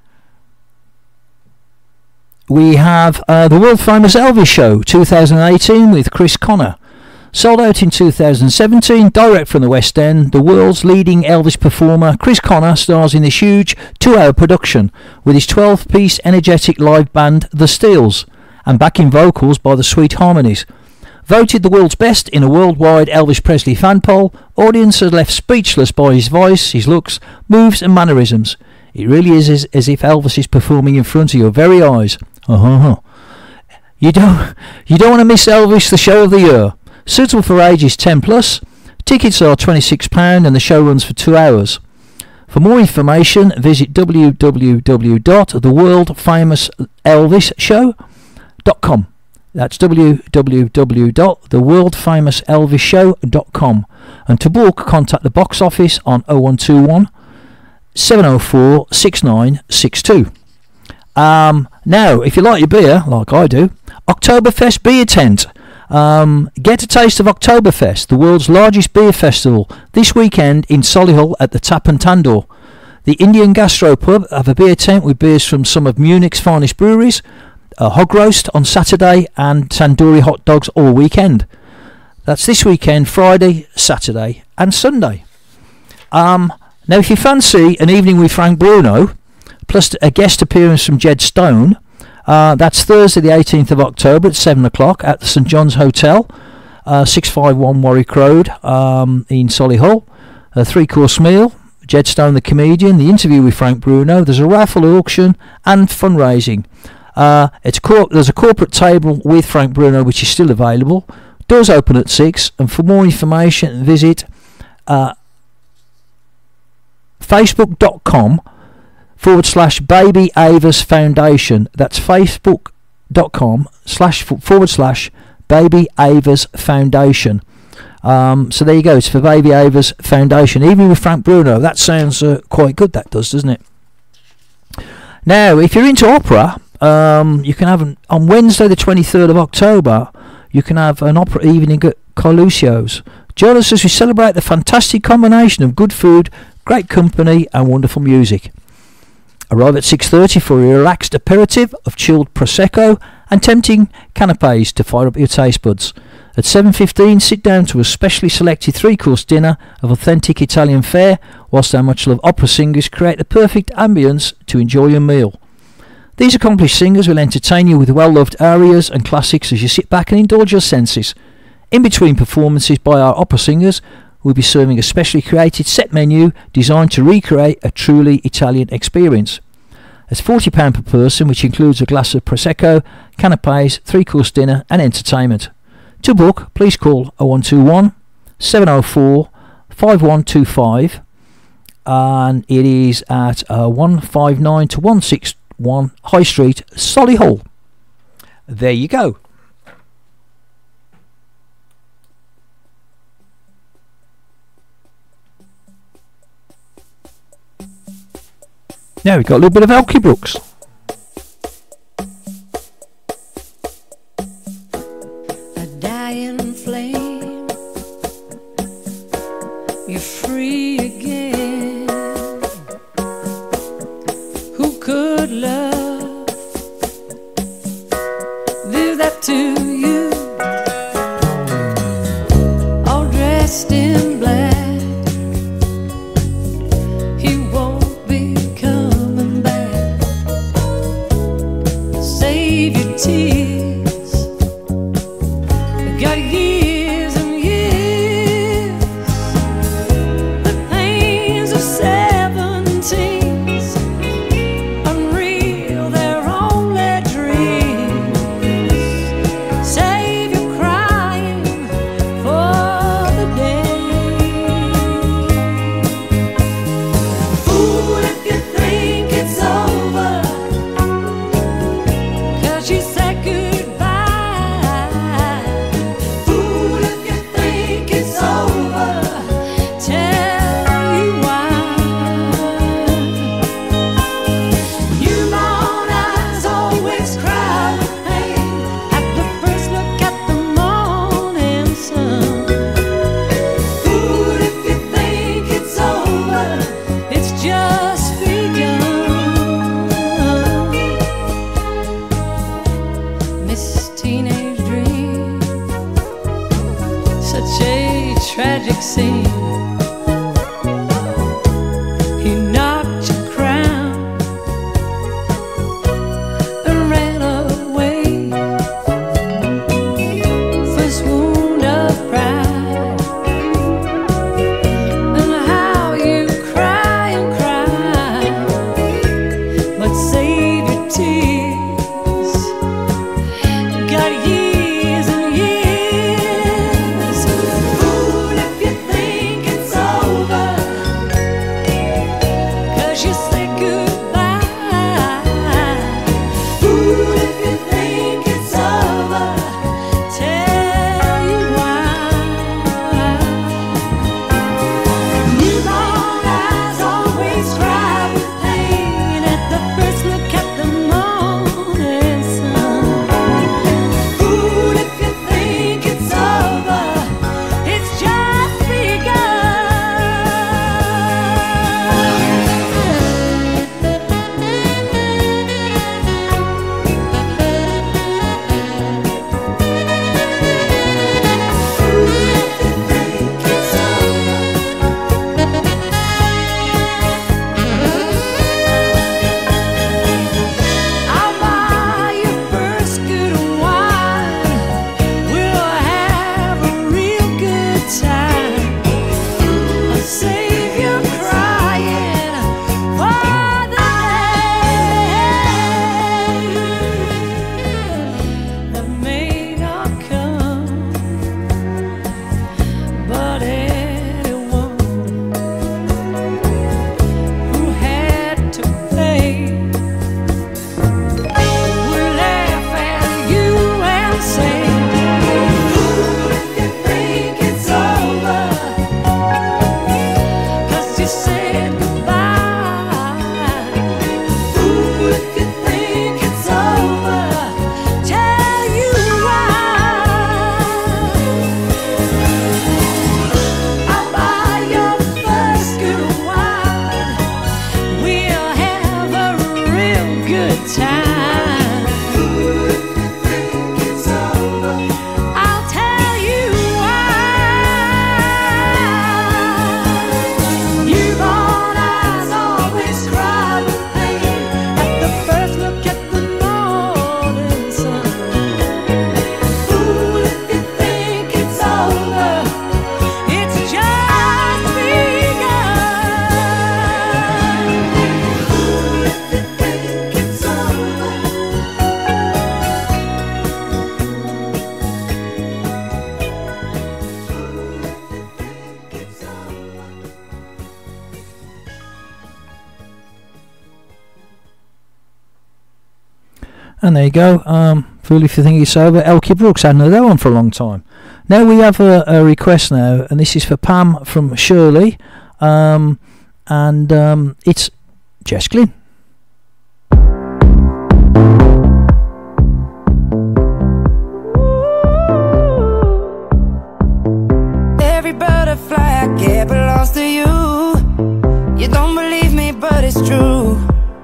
we have the world famous Elvis show 2018 with Chris Connor. Sold out in 2017, direct from the West End, the world's leading Elvis performer Chris Connor stars in this huge 2-hour production with his 12-piece energetic live band The Steels and backing vocals by the Sweet Harmonies. Voted the world's best in a worldwide Elvis Presley fan poll, audience are left speechless by his voice, his looks, moves and mannerisms. It really is as if Elvis is performing in front of your very eyes. You don't want to miss Elvis, the show of the year. Suitable for ages 10 plus. Tickets are £26 and the show runs for 2 hours. For more information, visit www.theworldfamouselvisshow.com. That's www.theworldfamouselvisshow.com. And to book, contact the box office on 0121 704 6962. Now, if you like your beer, like I do, Oktoberfest Beer Tent. Get a taste of Oktoberfest, the world's largest beer festival, this weekend in Solihull at the Tap and Tandoor. The Indian Gastro Pub have a beer tent with beers from some of Munich's finest breweries, a hog roast on Saturday and tandoori hot dogs all weekend. That's this weekend, Friday, Saturday and Sunday. Now if you fancy an evening with Frank Bruno, plus a guest appearance from Jed Stone, that's Thursday the 18th of October at 7 o'clock at the St John's Hotel, 651 Warwick Road in Solihull. A 3-course meal, Jed Stone the comedian, the interview with Frank Bruno, there's a raffle auction and fundraising. There's a corporate table with Frank Bruno which is still available. Doors open at 6, and for more information visit facebook.com/Baby Avers Foundation. That's facebook.com//Baby Avers Foundation. So there you go, it's for Baby Avers Foundation. Even with Frank Bruno, that sounds quite good, that does, doesn't it? Now, if you're into opera, you can have on Wednesday the 23rd of October, you can have an opera evening at Carluccio's. Join us as we celebrate the fantastic combination of good food, great company and wonderful music. Arrive at 6:30 for a relaxed aperitif of chilled Prosecco and tempting canapes to fire up your taste buds. At 7:15, sit down to a specially selected 3-course dinner of authentic Italian fare, whilst our much loved opera singers create the perfect ambience to enjoy your meal. These accomplished singers will entertain you with well-loved arias and classics as you sit back and indulge your senses. In between performances by our opera singers, we'll be serving a specially created set menu designed to recreate a truly Italian experience. It's £40 per person, which includes a glass of Prosecco, canapes, 3-course dinner and entertainment. To book, please call 0121 704 5125, and it is at 159 to 161 High Street, Solihull. There you go. Now we've got a little bit of Elkie Brooks. A dying flame, you're free again. Who could love do that to you? All dressed in black, he won't be coming back. Save your tears, got years and years. The pains of 17's unreal, they're only dreams. Save your crying for the day. Fool if you think it's over, 'cause you said goodbye. good time. I'll tell you why. Your brown eyes always cry with pain at the first look at the morning sun. Fool, if you think it's over, it's just begun. Fool, if you think it's over. And there you go. Fool if you think it's over. Elkie Brooks hadn't heard that one for a long time. Now we have a request now, and this is for Pam from Shirley, and it's Jess Glynn. Every butterfly I get belongs to you. You don't believe me, but it's true.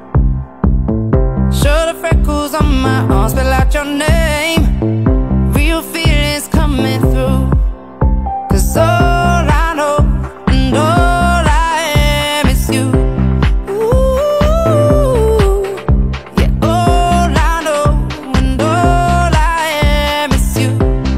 Show the freckles on my arm, spell out your name. Real feelings coming through. 'Cause all I know and all I am is you. Ooh, yeah, all I know and all I am is you.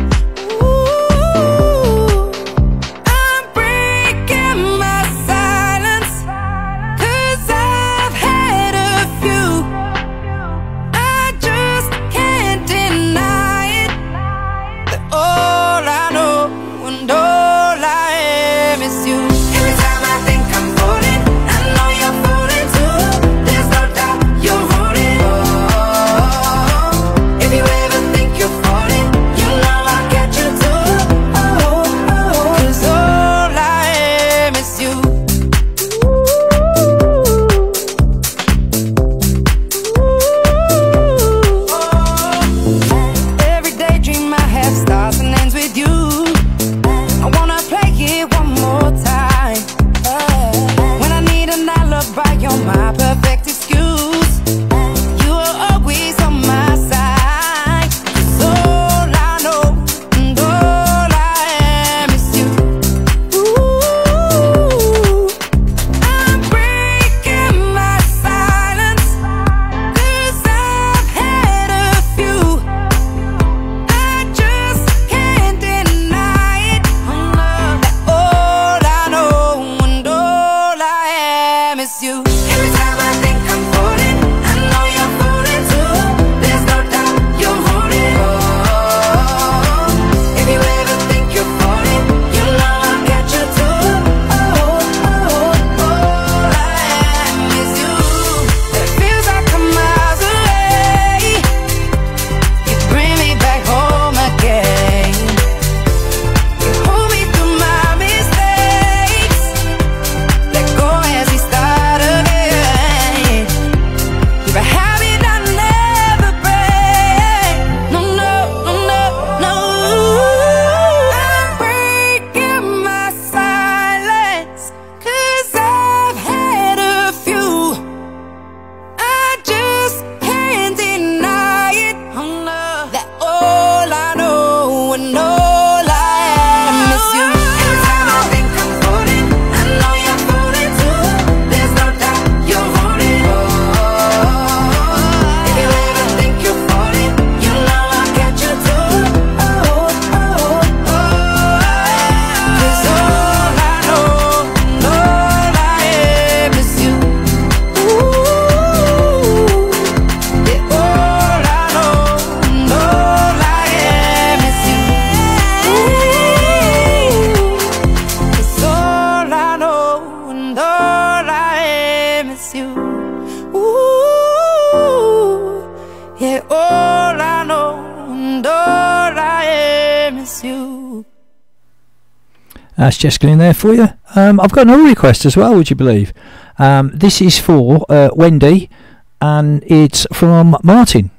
Ooh, I'm breaking my silence, 'cause I've had a few. I just can't deny it, that all I know and all I am is you. Every time I think I'm falling, I know you're falling too. There's no doubt you're rolling. Oh, if you ever think you're falling, you know I'll catch you too. Oh, 'cause all I am is you. Every daydream I have starts and ends with you. I wanna play it one more time. When I need an alibi, you're my perfect excuse. You are always on my side. 'Cause all I know and all I am is you. Ooh, I'm breaking my silence, 'cause I've had a few. I just can't deny it, that all I know and all I am is you. Every time I think I'm falling, I know you're falling too. There's no doubt you're rolling. Oh, if you ever think you're falling, you know I'll catch you too. Oh, all I am is you. It feels like I'm miles away. You bring me back home again. You hold me through my mistakes. Let go as we start again. You're a habit I never break. No, no, no, no, no. I'm breaking my silence, 'cause I've had a few. I just can't deny it, that all I know and all I am is you. Every time I think I'm falling, I know you're falling too. There's no doubt you're rolling. Oh, if you ever think you're falling, you know I'll catch you too. Oh, 'cause all I know and all I am is you. Ooh, yeah, all I know and all I am is you. Ooh, 'cause all I know and all I am is you. Ooh, yeah, all I know and all I am is you. That's Jess Glynn there for you. I've got another request as well, would you believe? This is for Wendy, and it's from Martin.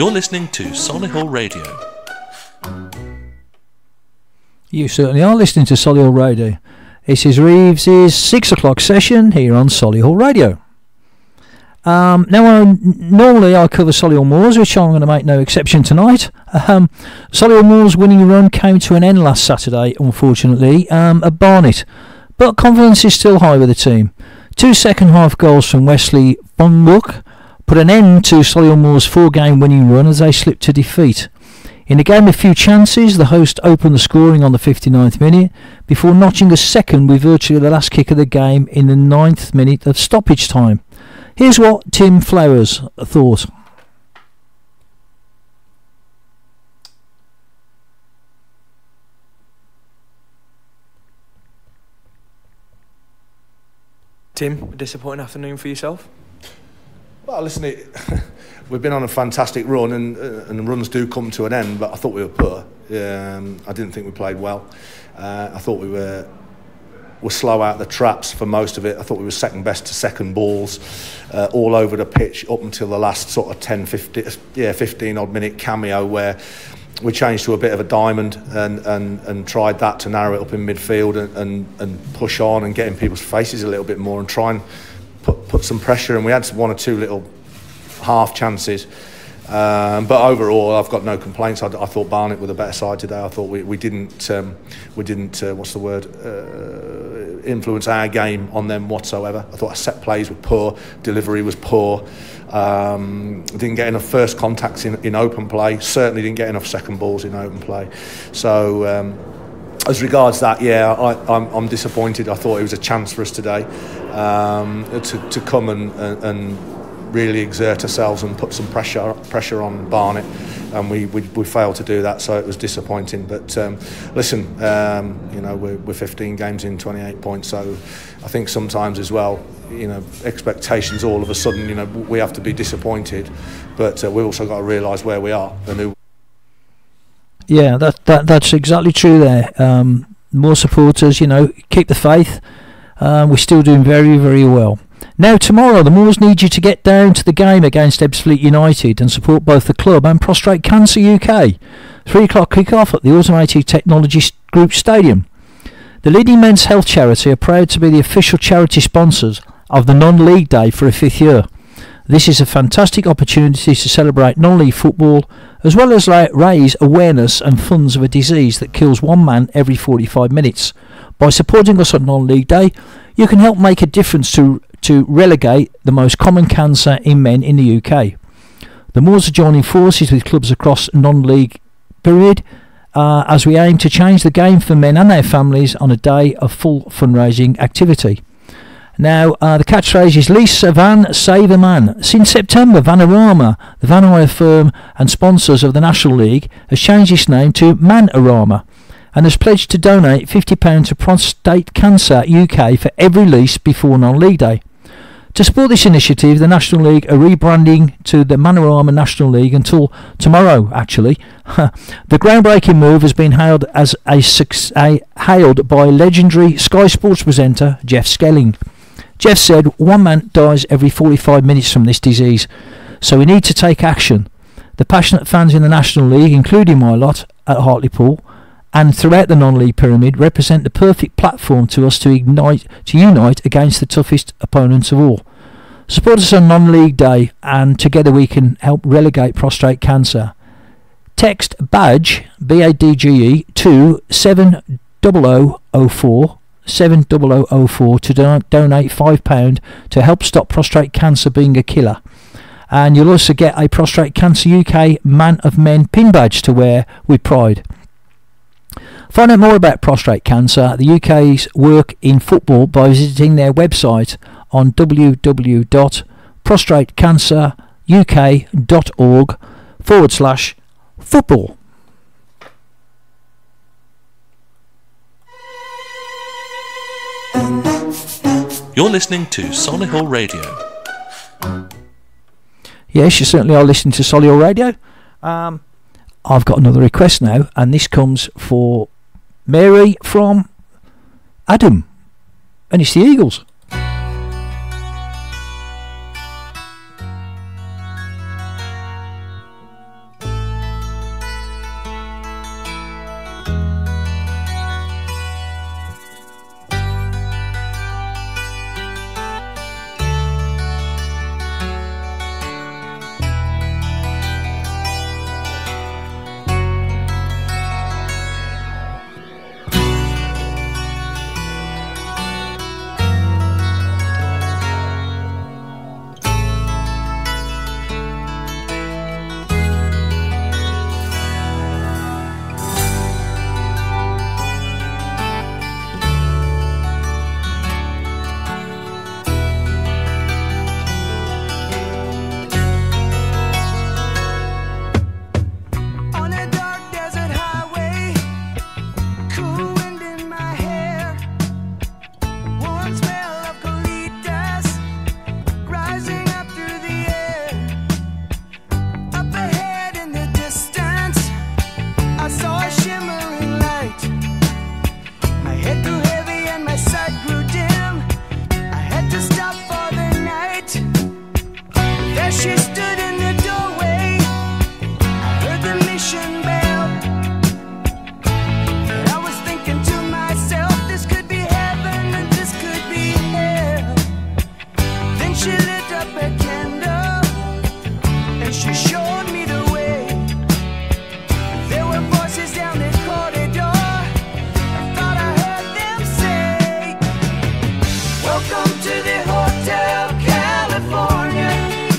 You're listening to Solihull Radio. You certainly are listening to Solihull Radio. This is Reeves's 6 o'clock session here on Solihull Radio. Normally I cover Solihull Moors, which I'm going to make no exception tonight. Solihull Moors' winning run came to an end last Saturday, unfortunately, at Barnet. But confidence is still high with the team. 2 second-half goals from Wesley Bongbuk put an end to Solihull Moors' 4-game winning run as they slipped to defeat. In a game of few chances, the host opened the scoring on the 59th minute before notching a second with virtually the last kick of the game in the 9th minute of stoppage time. Here's what Tim Flowers thought. Tim, a disappointing afternoon for yourself? Well, listen, we've been on a fantastic run, and runs do come to an end, but I thought we were poor. I didn't think we played well. I thought we were slow out the traps for most of it. I thought we were second best to second balls all over the pitch up until the last sort of 15 odd minute cameo where we changed to a bit of a diamond and tried that to narrow it up in midfield and push on and get in people's faces a little bit more and try and put some pressure. And we had one or two little half chances. But overall, I've got no complaints. I thought Barnet were the better side today. I thought we didn't influence our game on them whatsoever. I thought our set plays were poor, delivery was poor. Didn't get enough first contacts in open play. Certainly didn't get enough second balls in open play. So as regards that, yeah, I'm disappointed. I thought it was a chance for us today to come and really exert ourselves and put some pressure on Barnet, and we failed to do that, so it was disappointing. But listen, we're 15 games in, 28 points, so I think sometimes as well, expectations all of a sudden, we have to be disappointed, but we've also got to realise where we are and who. Yeah, that's exactly true there. More supporters, keep the faith. We're still doing very, very well. Now tomorrow the Moors need you to get down to the game against Ebbsfleet United and support both the club and Prostrate Cancer UK. 3 o'clock kick-off at the Automated Technology Group Stadium. The leading men's health charity are proud to be the official charity sponsors of the non-league day for a 5th year. This is a fantastic opportunity to celebrate non-league football as well as raise awareness and funds of a disease that kills one man every 45 minutes. By supporting us on non-league day, you can help make a difference to relegate the most common cancer in men in the UK. The Moors are joining forces with clubs across non-league period as we aim to change the game for men and their families on a day of full fundraising activity. Now, the catchphrase is Lease a Van, Save a Man. Since September, Vanarama, the van hire firm and sponsors of the National League, has changed its name to Manarama and has pledged to donate £50 to Prostate Cancer UK for every lease before non-league day. To support this initiative, the National League are rebranding to the Manarama National League until tomorrow, actually. The groundbreaking move has been hailed by legendary Sky Sports presenter Jeff Skelling. Jeff said, "One man dies every 45 minutes from this disease, so we need to take action. The passionate fans in the National League, including my lot at Hartlepool, and throughout the non-league pyramid, represent the perfect platform to us to unite against the toughest opponents of all. Support us on non-league day, and together we can help relegate prostate cancer. Text BADGE, BADGE, to 70004 to donate £5 to help stop prostate cancer being a killer. And you'll also get a Prostate Cancer UK Man of Men pin badge to wear with pride." Find out more about prostate cancer, the UK's work in football, by visiting their website on www.prostatecanceruk.org/football. You're listening to Solihull Radio. Yes, you certainly are listening to Solihull Radio. I've got another request now, and this comes for Mary from Adam, and it's the Eagles. she stood in the doorway. I heard the mission bell. And I was thinking to myself, this could be heaven and this could be hell. Then she lit up a candle and she showed me the way. There were voices down the corridor. I thought I heard them say, welcome to the Hotel California.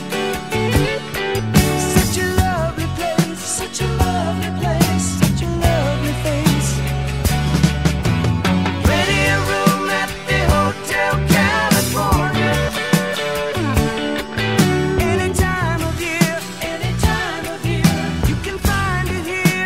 Such a lovely place, such a lovely place, such a lovely face. Ready a room at the Hotel California. Any time of year, you can find it here.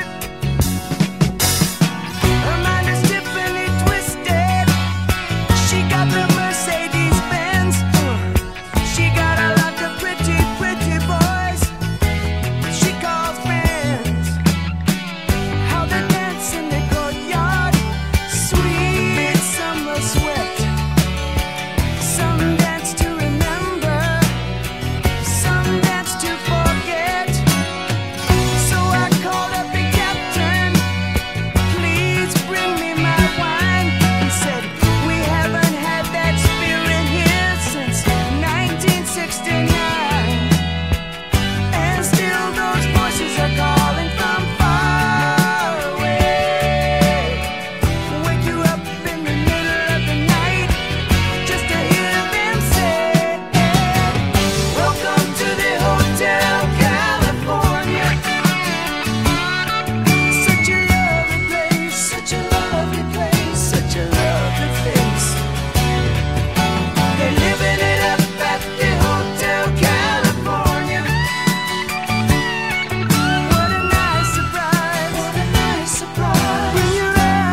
Her mind is Tiffany twisted. She got the Mercedes Benz. She got a lot of pretty, pretty boys she calls friends. How they dance in the courtyard, sweet summer sweat. Some dance to remember, some dance to forget. So I called up the captain, please bring me my wine. He said, we haven't had that spirit here since 1969. And still those voices are calling from far away. Wake you up in the middle of the night just to hear them say, welcome to the Hotel California. Such a lovely place, such a lovely place, such a lovely face. They're living it up at the Hotel California. What a nice surprise, what a nice surprise. Bring your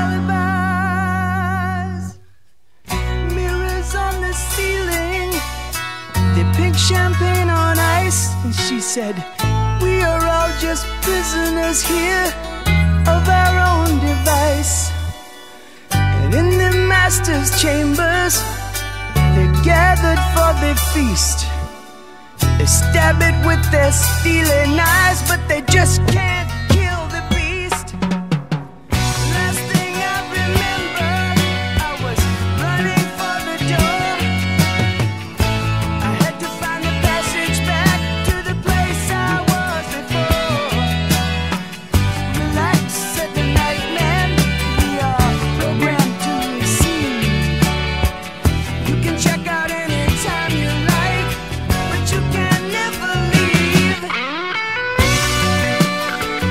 alibis. Mirrors on the ceiling, they pink champagne on ice. And she said, we are all just prisoners here of our own device. And in the master's chambers, they're gathered for the feast. They stab it with their steely knives, but they just can't kill the beast. Last thing I remember, I was running for the door. I had to find the passage back to the place I was before. Relax, said the nightman, we are programmed to receive. You can check out anytime you like, but you can never leave.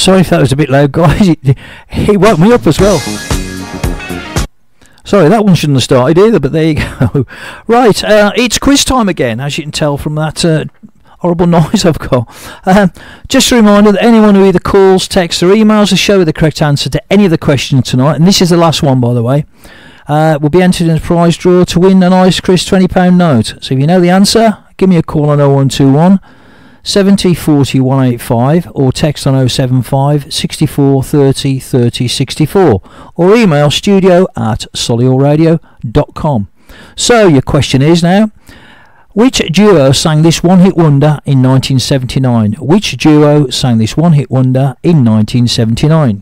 Sorry if that was a bit loud, guys. It woke me up as well. Sorry, that one shouldn't have started either, but there you go. Right, it's quiz time again, as you can tell from that horrible noise I've got. Just a reminder that anyone who either calls, texts or emails the show with the correct answer to any of the questions tonight, and this is the last one by the way, will be entered in a prize draw to win a nice Chris £20 note. So if you know the answer, give me a call on 0121 70 40 185 or text on 075 64 30 30 64 or email studio@solihullradio.com. So your question is now, which duo sang this one-hit wonder in 1979? Which duo sang this one-hit wonder in 1979?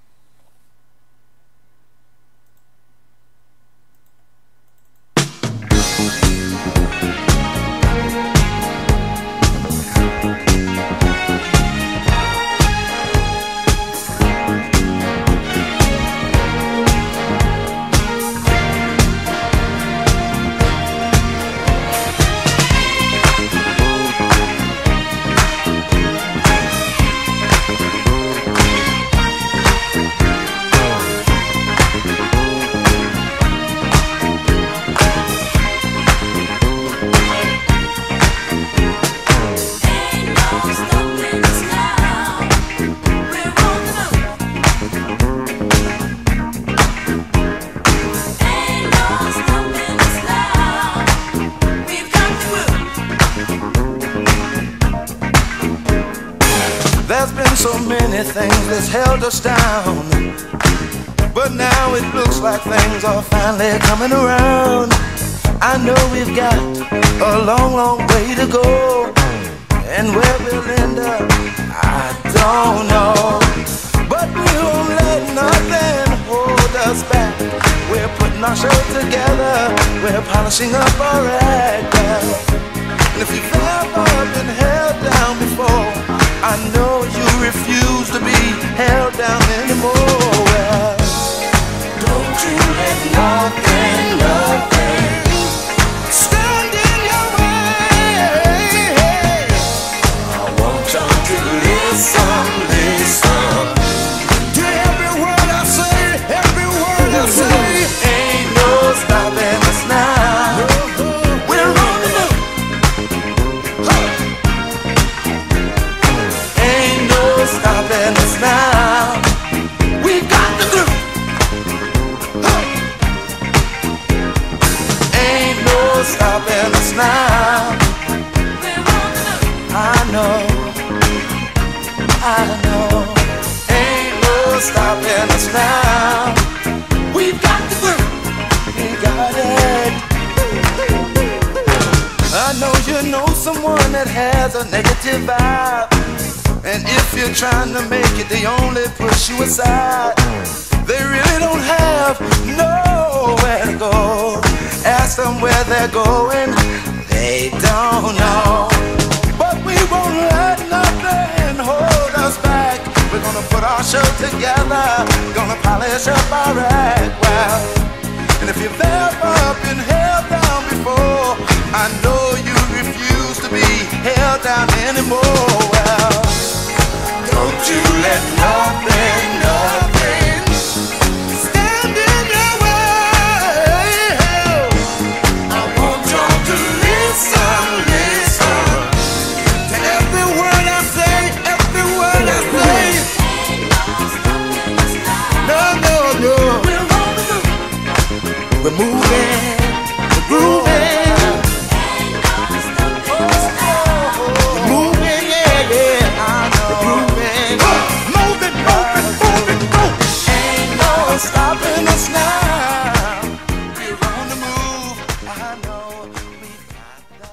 There's been so many things that's held us down, but now it looks like things are finally coming around. I know we've got a long, long way to go, and where we'll end up, I don't know. But we won't let nothing hold us back. We're putting our show together, we're polishing up our act. And if you've ever been held down before, I know you refuse to be held down anymore. Well, don't you let nothing stand in your way. I want y'all to listen to every word I say, every word I say. Ain't no stopping us now. We're on the move. Stopping us now. We got the groove. Ain't no stopping us now. I know. Ain't no stopping us now. We got the groove. We got it. I know you know someone that has a negative vibe, and if you're trying to make it, they only push you aside. They really don't have nowhere to go. Ask them where they're going, they don't know. But we won't let nothing hold us back. We're gonna put our show together, gonna polish up our act well. And if you've ever been held down before, I know you refuse to be held down anymore. Well, don't you let nothing stand in your way. I want y'all to listen to every word I say, every word I say. No. We're moving, we're grooving. Stopping us now. We're on the move. I know we got the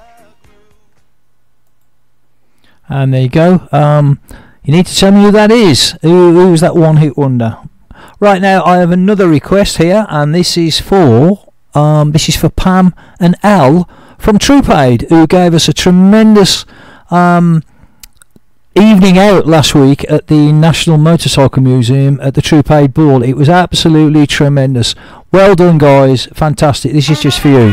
groove. And there you go. You need to tell me who that is. Who was that one-hit wonder? Right now, I have another request here, and this is for Pam and Al from Troop Aid, who gave us a tremendous evening out last week at the National Motorcycle Museum at the Troop Aid Ball. It was absolutely tremendous. Well done, guys. Fantastic. This is just for you.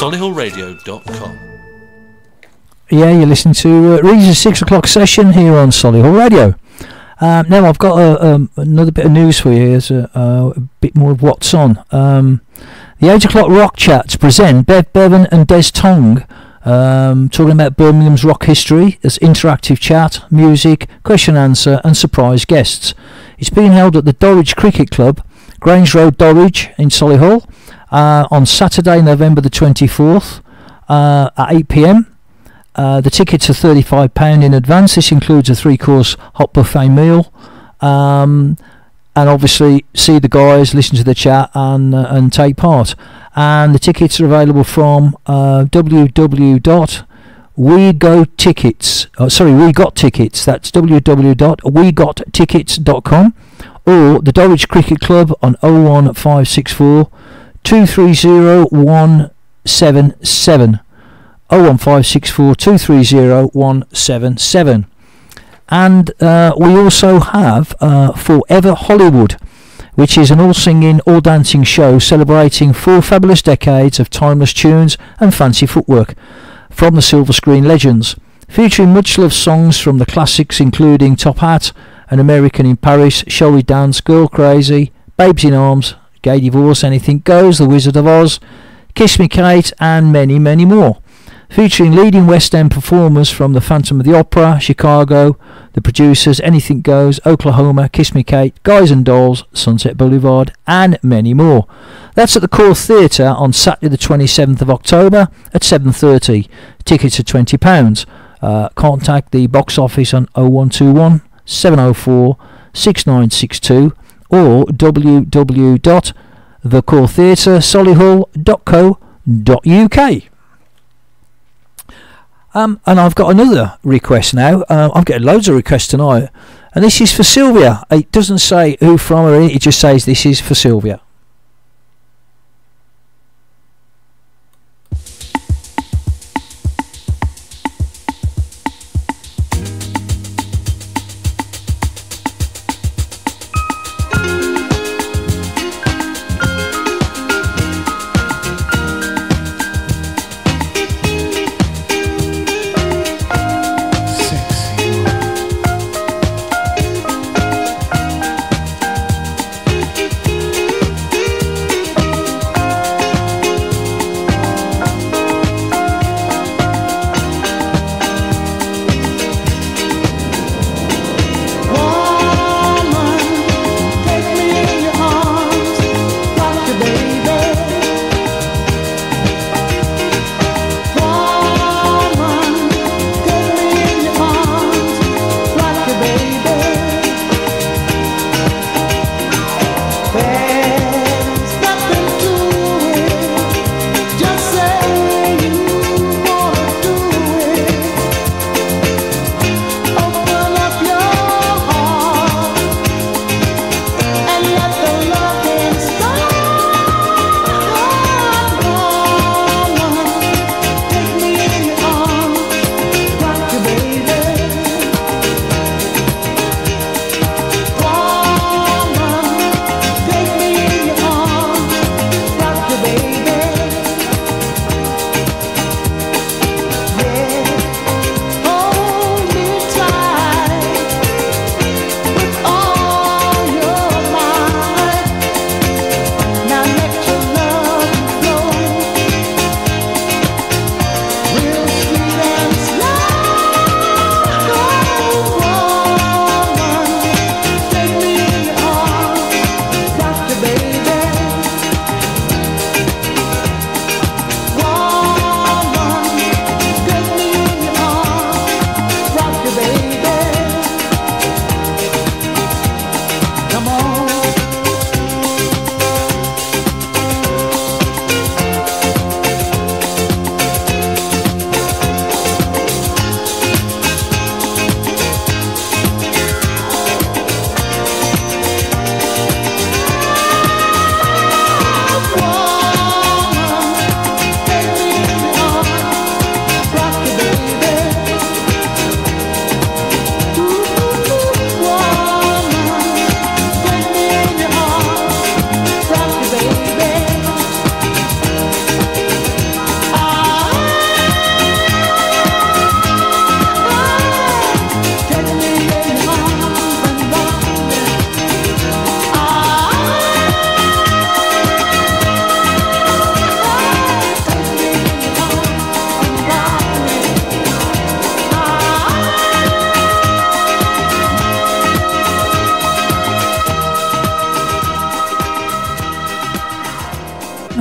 solihullradio.com. Yeah, you're listening to Reevesy 6 o'clock session here on Solihull Radio. Now I've got another bit of news for you. Here's a bit more of what's on. The 8 o'clock rock chats present Bev Bevan and Des Tong, talking about Birmingham's rock history. There's interactive chat, music, question answer and surprise guests. It's being held at the Dorridge Cricket Club, Grange Road, Dorridge in Solihull, on Saturday, November the 24th at 8 p.m. The tickets are £35 in advance. This includes a 3-course hot buffet meal, and obviously see the guys, listen to the chat, and take part. And the tickets are available from www.wegottickets. We got tickets. That's www.wegottickets.com, or the Dorridge Cricket Club on 01564 230 177. 01564 230 177. And we also have Forever Hollywood, which is an all-singing, all-dancing show celebrating 4 fabulous decades of timeless tunes and fancy footwork from the silver screen legends, featuring much loved songs from the classics including Top Hat, An American in Paris, Shall We Dance, Girl Crazy, Babes in Arms, Gay Divorce, Anything Goes, The Wizard of Oz, Kiss Me Kate, and many, many more. Featuring leading West End performers from the Phantom of the Opera, Chicago, The Producers, Anything Goes, Oklahoma, Kiss Me Kate, Guys and Dolls, Sunset Boulevard, and many more. That's at the Core Theatre on Saturday the 27th of October at 7:30. Tickets are £20. Contact the box office on 0121 704 6962 or www.thecoretheatresolihull.co.uk. And I've got another request now. I'm getting loads of requests tonight, and this is for Sylvia. It doesn't say who from or anything, it just says this is for Sylvia.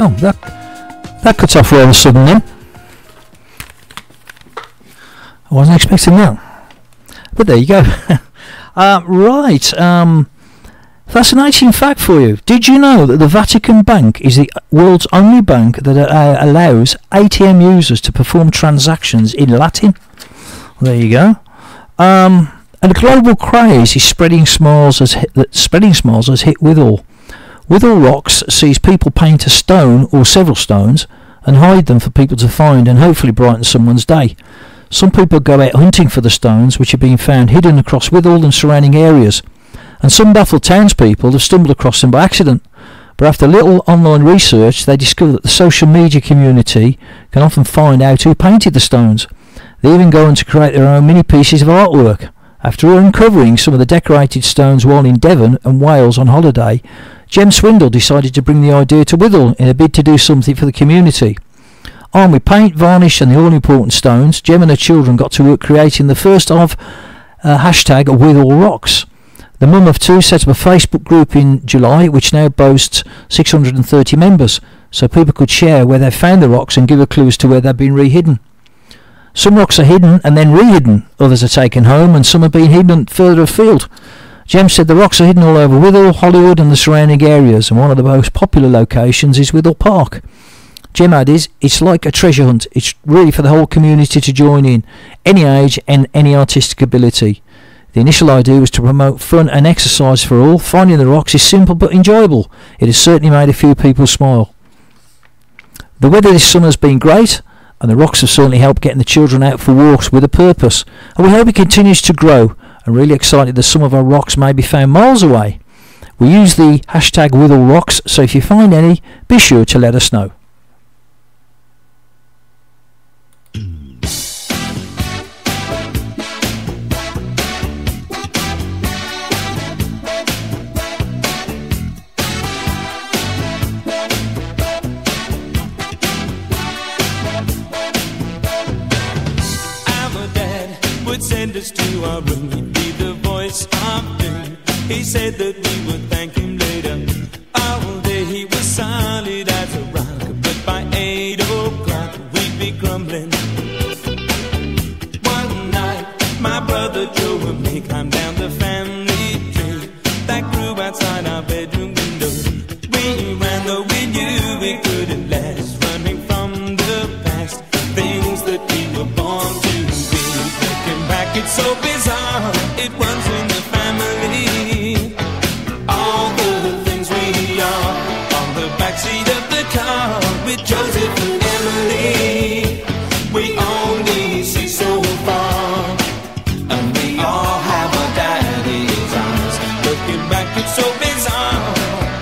Oh, that cuts off rather sudden then. I wasn't expecting that. But there you go. Right. Fascinating fact for you. Did you know that the Vatican Bank is the world's only bank that allows ATM users to perform transactions in Latin? There you go. And a global craze is spreading smiles has hit Withall. Withall Rocks sees people paint a stone or several stones and hide them for people to find and hopefully brighten someone's day. Some people go out hunting for the stones, which are being found hidden across Withall and surrounding areas, and some baffled townspeople have stumbled across them by accident. But after little online research, they discover that the social media community can often find out who painted the stones. They even go on to create their own mini pieces of artwork. After uncovering some of the decorated stones while in Devon and Wales on holiday, Jem Swindle decided to bring the idea to Withall in a bid to do something for the community. Armed with paint, varnish and the all-important stones, Jem and her children got to work creating the first of hashtag Withall Rocks. The mum of two set up a Facebook group in July, which now boasts 630 members, so people could share where they found the rocks and give a clue as to where they've been re-hidden. Some rocks are hidden and then re-hidden, others are taken home, and some are being hidden further afield. Jem said the rocks are hidden all over Withall, Hollywood and the surrounding areas, and one of the most popular locations is Withall Park. Jem added, it's like a treasure hunt. It's really for the whole community to join in, any age and any artistic ability. The initial idea was to promote fun and exercise for all. Finding the rocks is simple but enjoyable. It has certainly made a few people smile. The weather this summer has been great, and the rocks have certainly helped getting the children out for walks with a purpose. And we hope it continues to grow. I'm really excited that some of our rocks may be found miles away. We use the hashtag Withall Rocks, so if you find any, be sure to let us know. Send us to our room, he'd be the voice of doom. He said that we would thank him later. All day he was solid as a rock, but by 8 o'clock we'd be grumbling. One night my brother Joe and me climbed down the family tree that grew outside our bedroom window. We ran though we knew we couldn't last, running from the past, things that we were born to. It's so bizarre, it runs in the family. All the things we are on the backseat of the car with Joseph and Emily. We only see so far, and we all have our daddy's eyes. Looking back, it's so bizarre.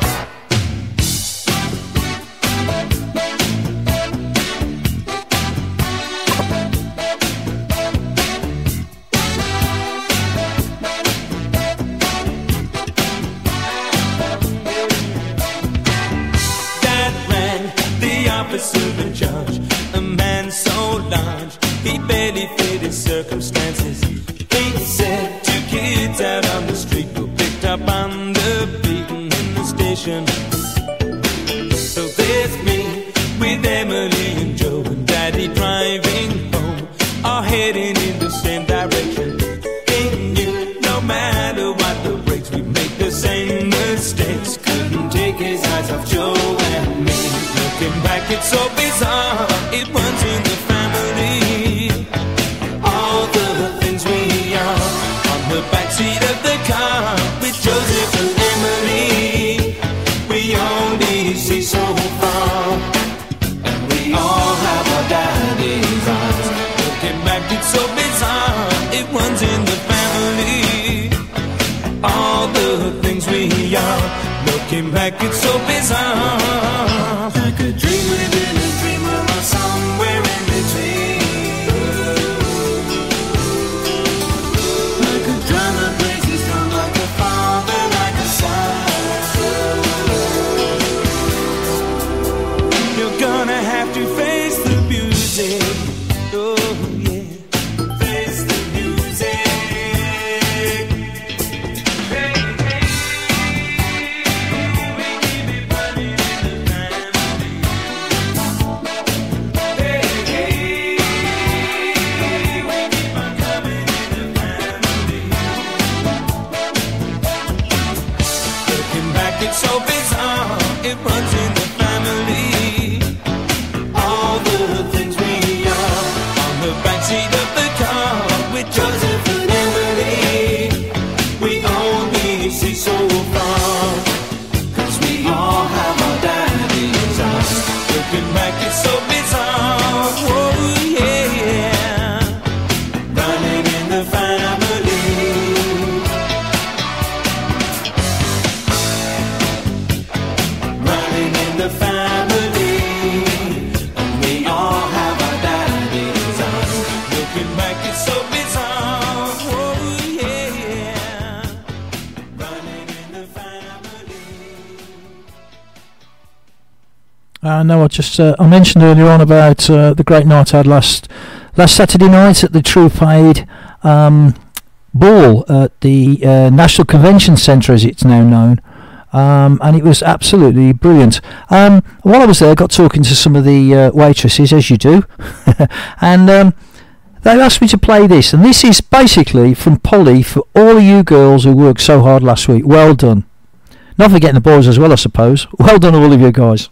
Officer in charge, a man so large he barely fit his circumstances. He said 2 kids out on the street were picked up on the beat in the station. So there's me with Emily and Joe and Daddy driving home, all heading in the same direction. He knew no matter what the brakes, we make the same mistakes. Couldn't take his eyes off Joe and me. Looking back, it's so bizarre, it runs in the family. All the things we are on the backseat of the car with Joseph and Emily. We only see so far, and we all have our daddy's eyes. Looking back, it's so bizarre, it runs in the family. All the things we are, looking back, it's so bizarre. Like a dream within a dream, or somewhere in between. Like a drama plays his drum, like a father, like a son. You're gonna have to face the music. Oh yeah, face the music. Hey, hey, we keep it No, I mentioned earlier on about the great night I had last Saturday night at the True Paid ball at the National Convention Centre, as it's now known. And it was absolutely brilliant. While I was there, I got talking to some of the waitresses, as you do, and they asked me to play this. And this is basically from Polly for all of you girls who worked so hard last week. Well done. Not forgetting the boys as well, I suppose. Well done, all of you guys.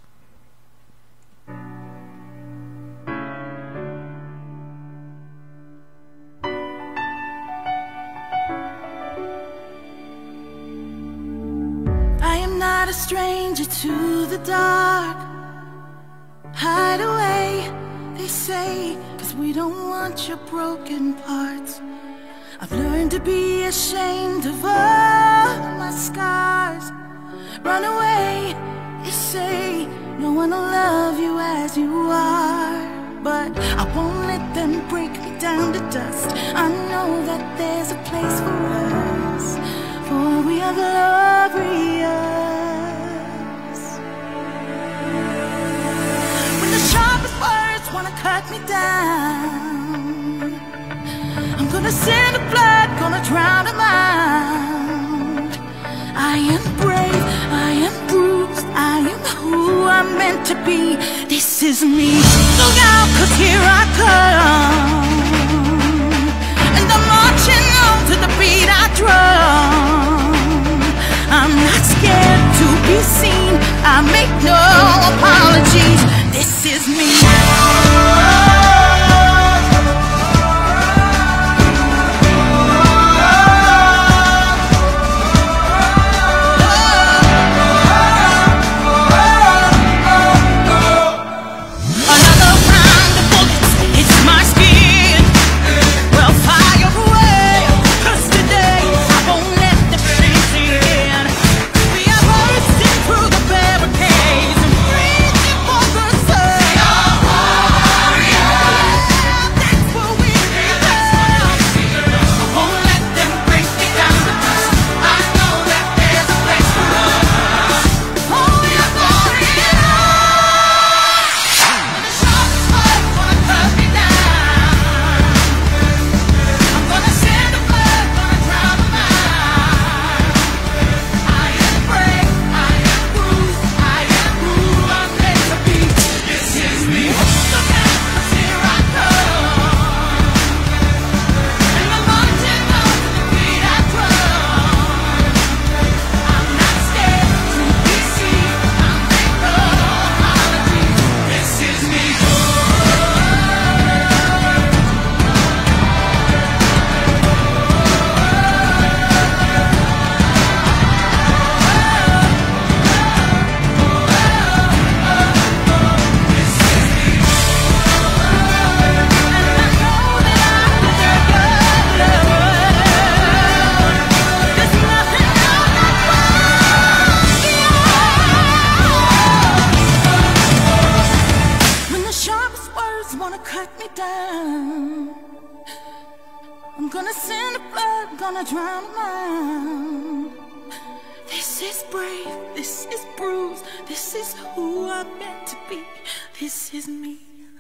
A stranger to the dark. Hide away, they say, 'cause we don't want your broken parts. I've learned to be ashamed of all my scars. Run away, they say, no one will love you as you are. But I won't let them break me down to dust. I know that there's a place for us, for we are glorious. Sharpest words wanna cut me down. I'm gonna send the blood, gonna drown them out. I am brave, I am bruised, I am who I'm meant to be. This is me. Look out, 'cause here I come, and I'm marching on to the beat I drum. I'm not scared to be seen, I make no apologies. This is me. Another round of bullets hits my skin. Well, fire away, 'cause today I won't let the flames in. We are bursting through the barricades and reaching for the sun. That's what we do. I won't let them break me down to dust. I know that there's a place for us. Oh, we are glorious. When the sharpest words wanna cut me down, I'm gonna send the blood, gonna drown them out. I am brave, I am bruised, I am who I'm meant to be. This is me. Look out, 'cause here I come, and I'm marching on to the beat I drum. I'm not scared to be seen, I make no apologies. This is me. When the sharpest words wanna cut me down, I'm gonna send the blood, gonna drown them out. This is brave, this is bruised, this is who I'm meant to be. This is me.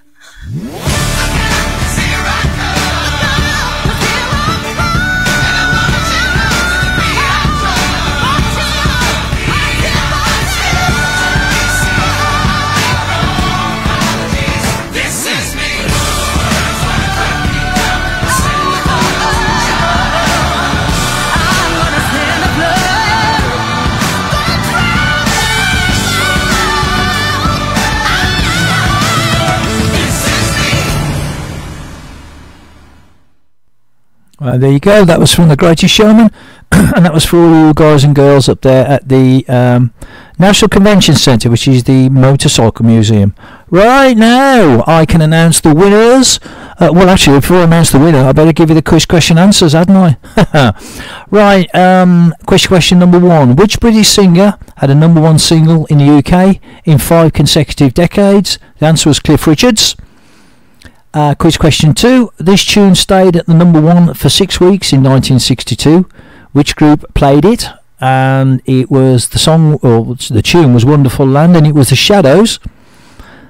There you go. That was from The Greatest Showman, and that was for all you guys and girls up there at the National Convention Centre, which is the Motorcycle Museum. Right now, I can announce the winners. Well, actually, before I announce the winner, I better give you the quiz question answers, hadn't I? Right, question number one. Which British singer had a #1 single in the UK in 5 consecutive decades? The answer was Cliff Richards. Quiz question 2. This tune stayed at the #1 for 6 weeks in 1962. Which group played it? And it was the song, or the tune was Wonderful Land, and it was the Shadows.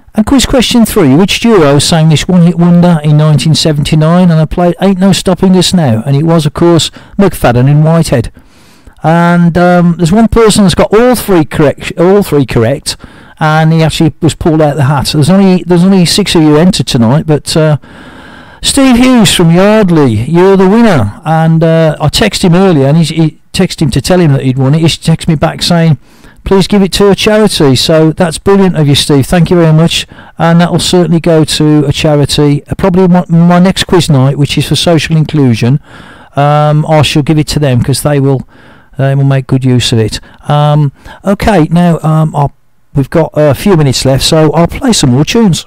And quiz question 3. Which duo sang this one-hit wonder in 1979? And I played Ain't No Stopping Us Now. And it was, of course, McFadden and Whitehead. And there's one person that's got all three correct, and he actually was pulled out the hat. There's only 6 of you entered tonight, but Steve Hughes from Yardley, you're the winner. And I texted him earlier, and he texted him to tell him that he'd won it. He texted me back saying, please give it to a charity. So that's brilliant of you, Steve. Thank you very much. And that will certainly go to a charity. Probably my next quiz night, which is for social inclusion. I shall give it to them because they will make good use of it. Okay, now we've got a few minutes left, so I'll play some more tunes.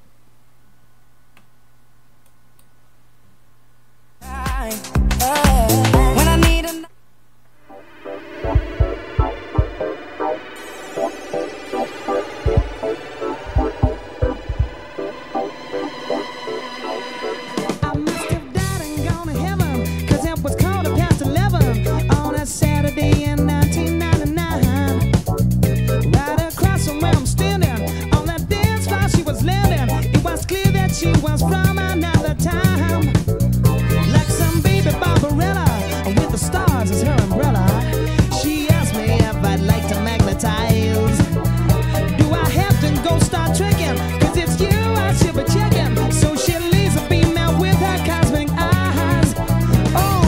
She was from another time, like some baby Barbarella with the stars as her umbrella. She asked me if I'd like to magnetize. Do I have to go start tricking? Cause it's you I should be checking. So she leaves a female with her cosmic eyes. Oh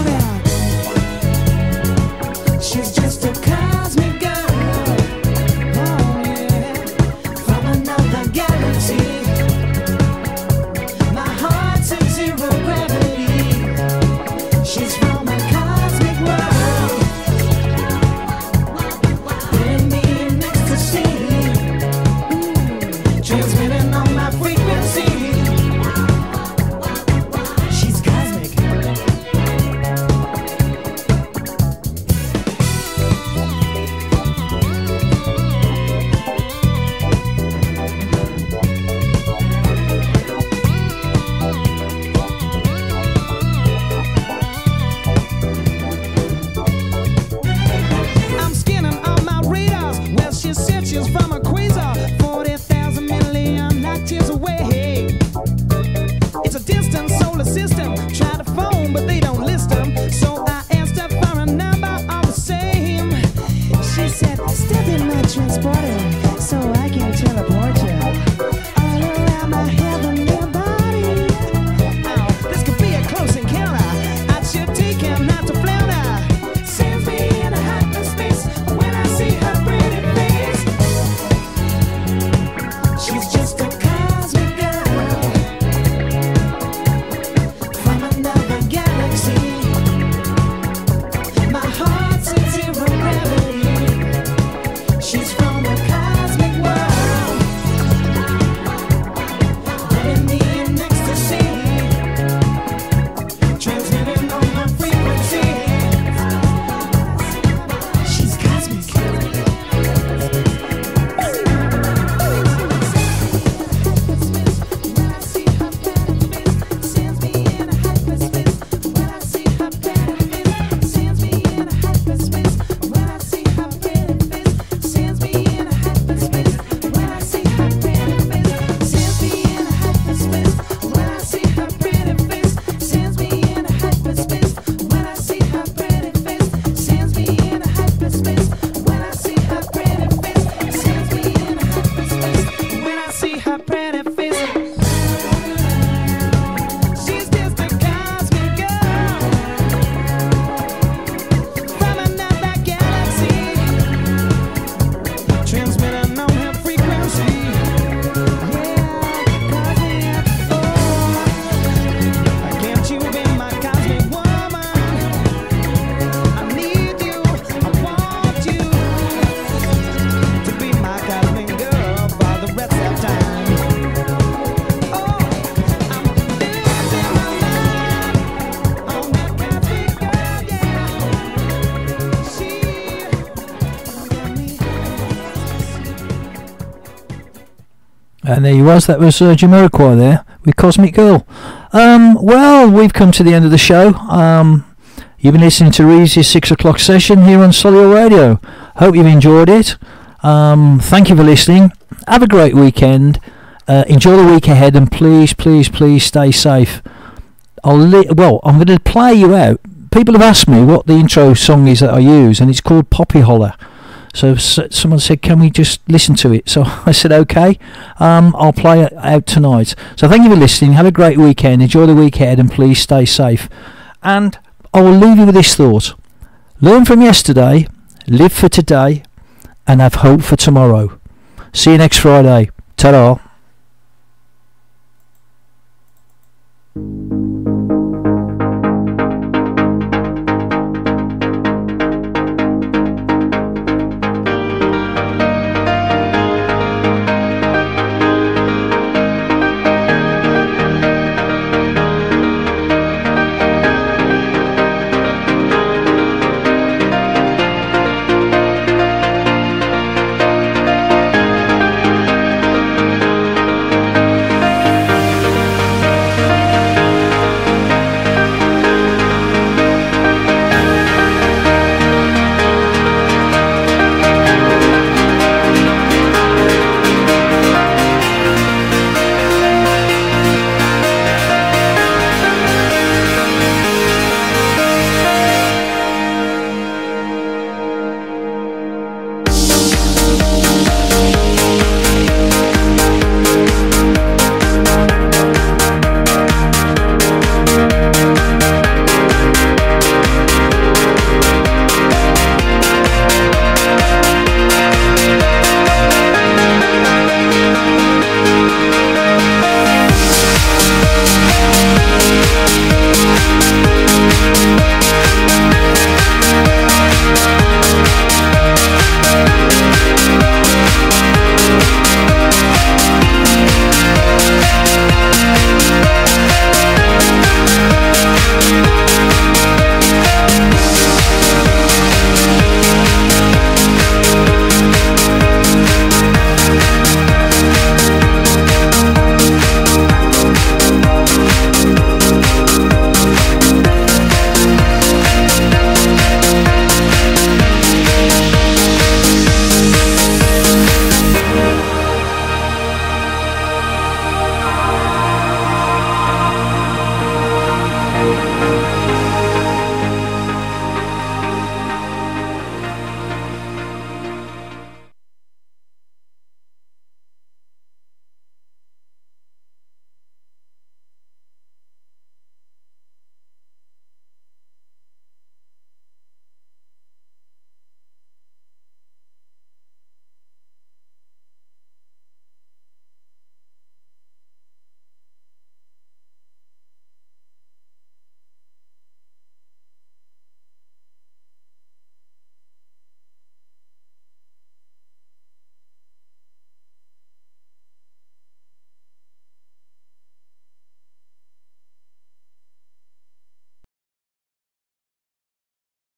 now, she's just a cosmic girl. Oh yeah, from another galaxy. She's from a cosmic world, putting me in ecstasy, transmitting on my frequency. She's cosmic. She's from a quasar, 40,000 million light years away. It's a distant solar system. Try to phone, but they don't list them. So I asked her for a number all the same. She said, step in my transporter so I can teleport you all around my heavenly body. Oh, this could be a close encounter. I should take him not to flounder. Sends me in a hyperspace when I see her pretty face. She's just a cosmic girl from another galaxy. My heart's in zero gravity. She's from a cosmic world, putting me in ecstasy, transmitting on my frequency. She's cosmic. And there he was. That was Jamiroquai there with Cosmic Girl. Well, we've come to the end of the show. You've been listening to Reevesy's 6 o'clock session here on Solihull Radio. Hope you've enjoyed it. Thank you for listening. Have a great weekend. Enjoy the week ahead, and please stay safe. I'm going to play you out. People have asked me what the intro song is that I use, and it's called Poppy Holler. So someone said, can we just listen to it? So I said, okay, I'll play it out tonight. So thank you for listening. Have a great weekend. Enjoy the week ahead, and please stay safe. And I will leave you with this thought. Learn from yesterday, live for today, and have hope for tomorrow. See you next Friday. Ta-da.